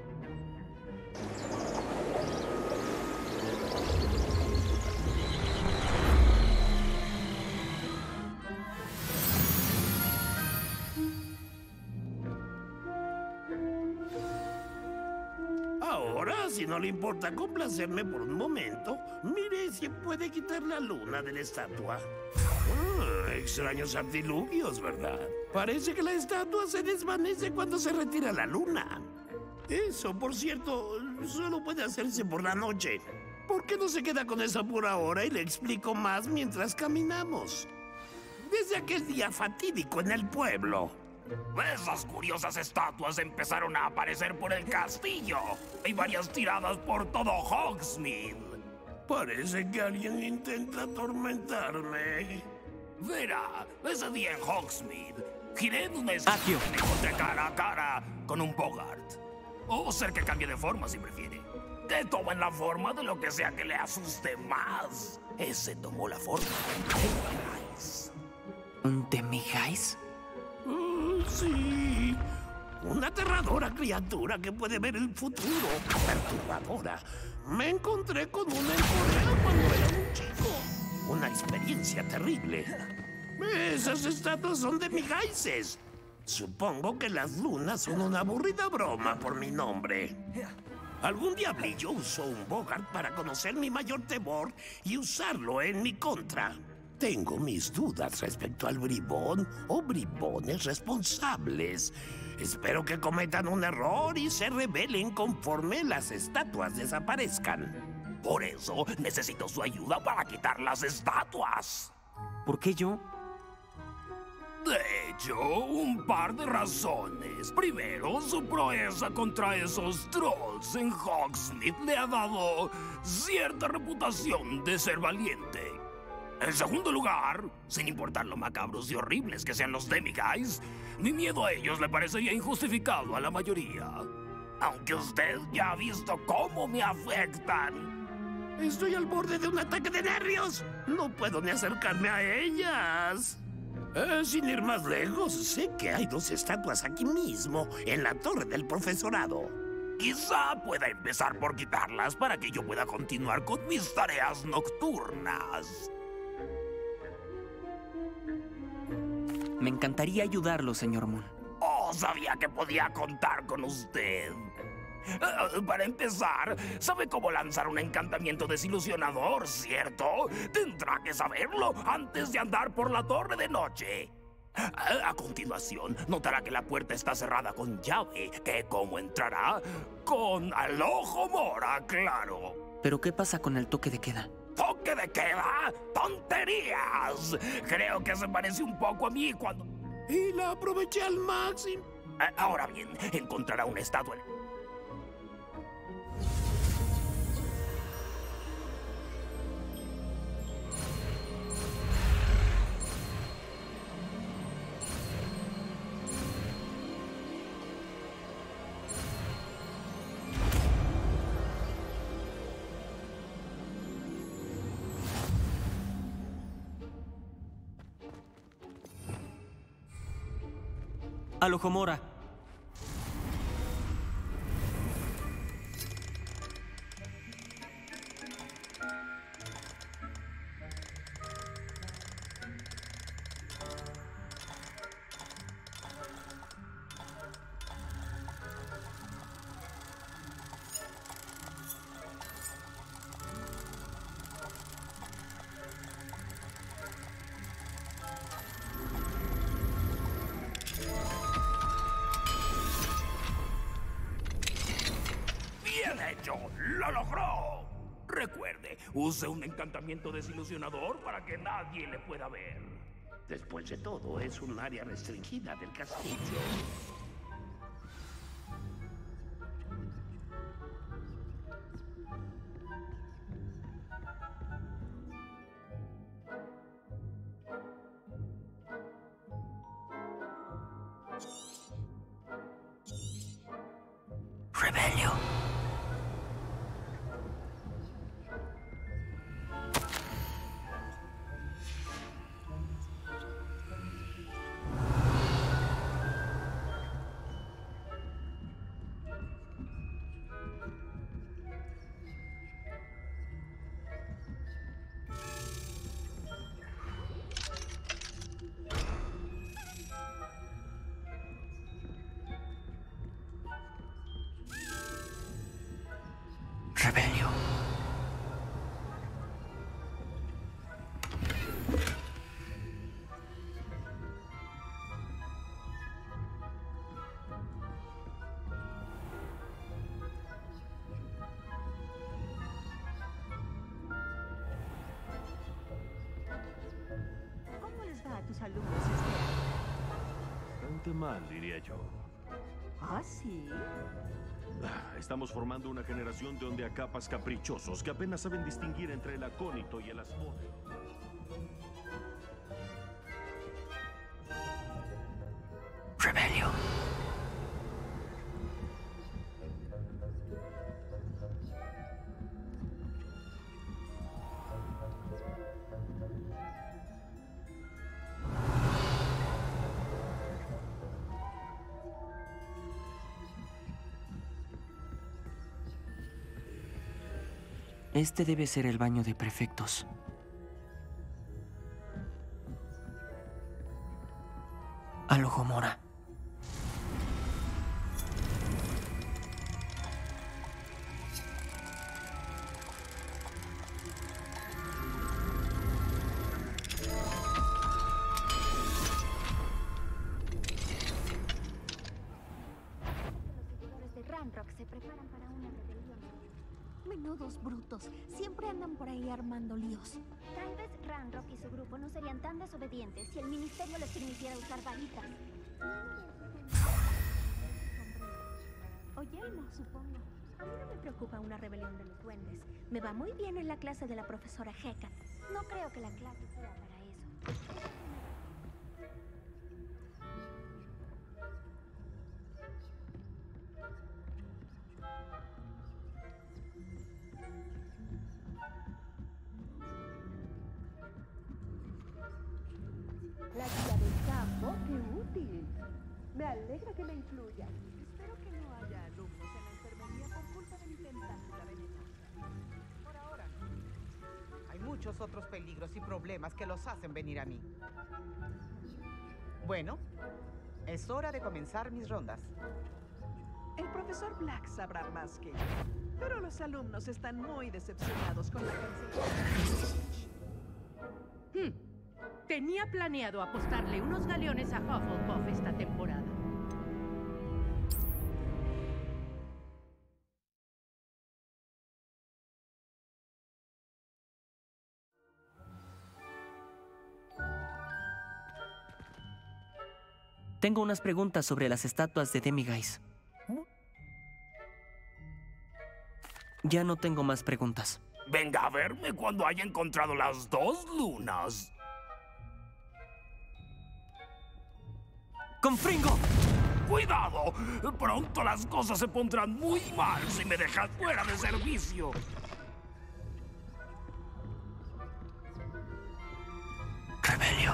Ahora, si no le importa complacerme por un momento, mire si puede quitar la luna de la estatua. Ah, extraños artilugios, ¿verdad? Parece que la estatua se desvanece cuando se retira la luna. Eso, por cierto, solo puede hacerse por la noche. ¿Por qué no se queda con eso por ahora y le explico más mientras caminamos? Desde aquel día fatídico en el pueblo. Esas curiosas estatuas empezaron a aparecer por el castillo. Hay varias tiradas por todo Hogsmeade. Parece que alguien intenta atormentarme. Verá, ese día en Hogsmeade, giré en una esquina y me encontré cara a cara con un Bogart. O ser que cambie de forma si prefiere. Que tomen la forma de lo que sea que le asuste más. Ese tomó la forma de un Demigais. ¿Un Demigais? Uh, sí, una aterradora criatura que puede ver el futuro. Perturbadora. Me encontré con una en Corea cuando era un chico. Una experiencia terrible. Esas estatuas son de Demigaises. Supongo que las lunas son una aburrida broma por mi nombre. Algún diablillo usó un Bogart para conocer mi mayor temor y usarlo en mi contra. Tengo mis dudas respecto al bribón o bribones responsables. Espero que cometan un error y se rebelen conforme las estatuas desaparezcan. Por eso necesito su ayuda para quitar las estatuas. ¿Por qué yo? De hecho, un par de razones. Primero, su proeza contra esos trolls en Hogsmeade le ha dado cierta reputación de ser valiente. En segundo lugar, sin importar lo macabros y horribles que sean los Demiguys, mi miedo a ellos le parecería injustificado a la mayoría. Aunque usted ya ha visto cómo me afectan. Estoy al borde de un ataque de nervios. No puedo ni acercarme a ellas. Eh, sin ir más lejos, sé que hay dos estatuas aquí mismo, en la torre del profesorado. Quizá pueda empezar por quitarlas para que yo pueda continuar con mis tareas nocturnas. Me encantaría ayudarlo, señor Moon. Oh, sabía que podía contar con usted. Uh, para empezar, sabe cómo lanzar un encantamiento desilusionador, ¿cierto? Tendrá que saberlo antes de andar por la torre de noche. Uh, a continuación, notará que la puerta está cerrada con llave, que como entrará, con Alohomora, claro. ¿Pero qué pasa con el toque de queda? ¿Toque de queda? ¡Tonterías! Creo que se parece un poco a mí cuando... Y la aproveché al máximo. Uh, ahora bien, encontrará una estatua... Alohomora. ¡Lo logró! Recuerde, use un encantamiento desilusionador para que nadie le pueda ver. Después de todo, es un área restringida del castillo. Rebelio. Rebelio. ¿Cómo les va a tus alumnos este año? Bastante mal, diría yo. ¿Ah, sí? Estamos formando una generación de ondeacapas caprichosos que apenas saben distinguir entre el acónito y el asmodeo. Rebelio. Este debe ser el baño de prefectos. Alohomora. Los seguidores de Ranrock se preparan para una rebelión. Menudos brutos. Siempre andan por ahí armando líos. Tal vez Ranrock y su grupo no serían tan desobedientes si el ministerio les permitiera usar varitas. O yelmo, supongo. A mí no me preocupa una rebelión de los duendes. Me va muy bien en la clase de la profesora Hecate. No creo creo que la clase sea para eso. La guía del campo, qué útil. Me alegra que me incluya. Espero que no haya alumnos en la enfermería por culpa de mi tentácula venenosa. Por ahora no. Hay muchos otros peligros y problemas que los hacen venir a mí. Bueno, es hora de comenzar mis rondas. El profesor Black sabrá más que yo, pero los alumnos están muy decepcionados con la cancelación. Hmm. Tenía planeado apostarle unos galeones a Hufflepuff esta temporada. Tengo unas preguntas sobre las estatuas de Demiguise. Ya no tengo más preguntas. Venga a verme cuando haya encontrado las dos lunas. ¡Confringo! ¡Cuidado! Pronto las cosas se pondrán muy mal si me dejas fuera de servicio. Rebelio.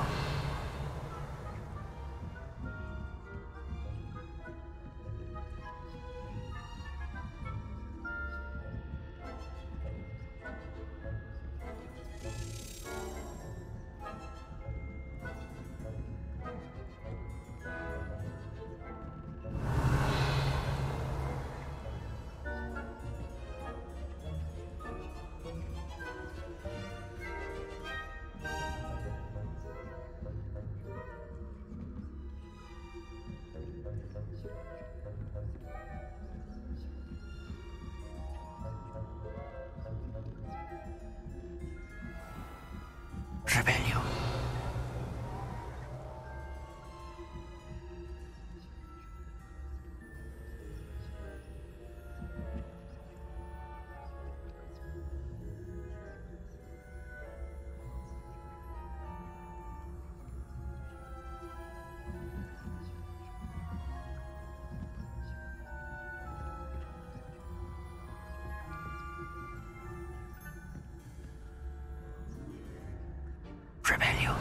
Rebelio. Rebelio.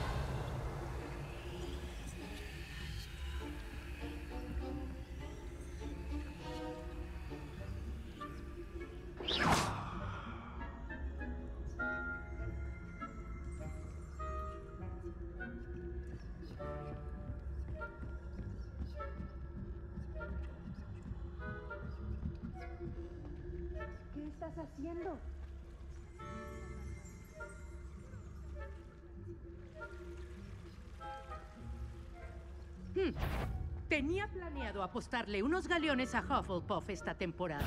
¿Qué estás haciendo? Hmm. Tenía planeado apostarle unos galeones a Hufflepuff esta temporada.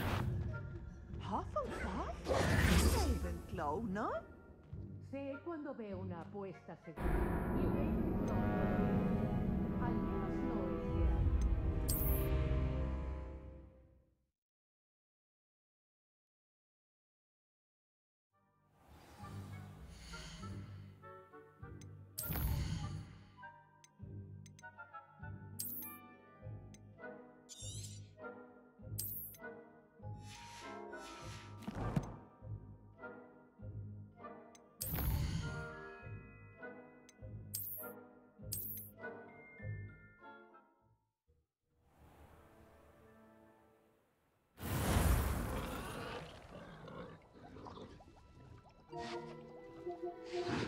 ¿Hufflepuff? Ravenclaw, ¿no? Sé cuando veo una apuesta segura. Y Ravenclaw, al menos no este año. Thank you.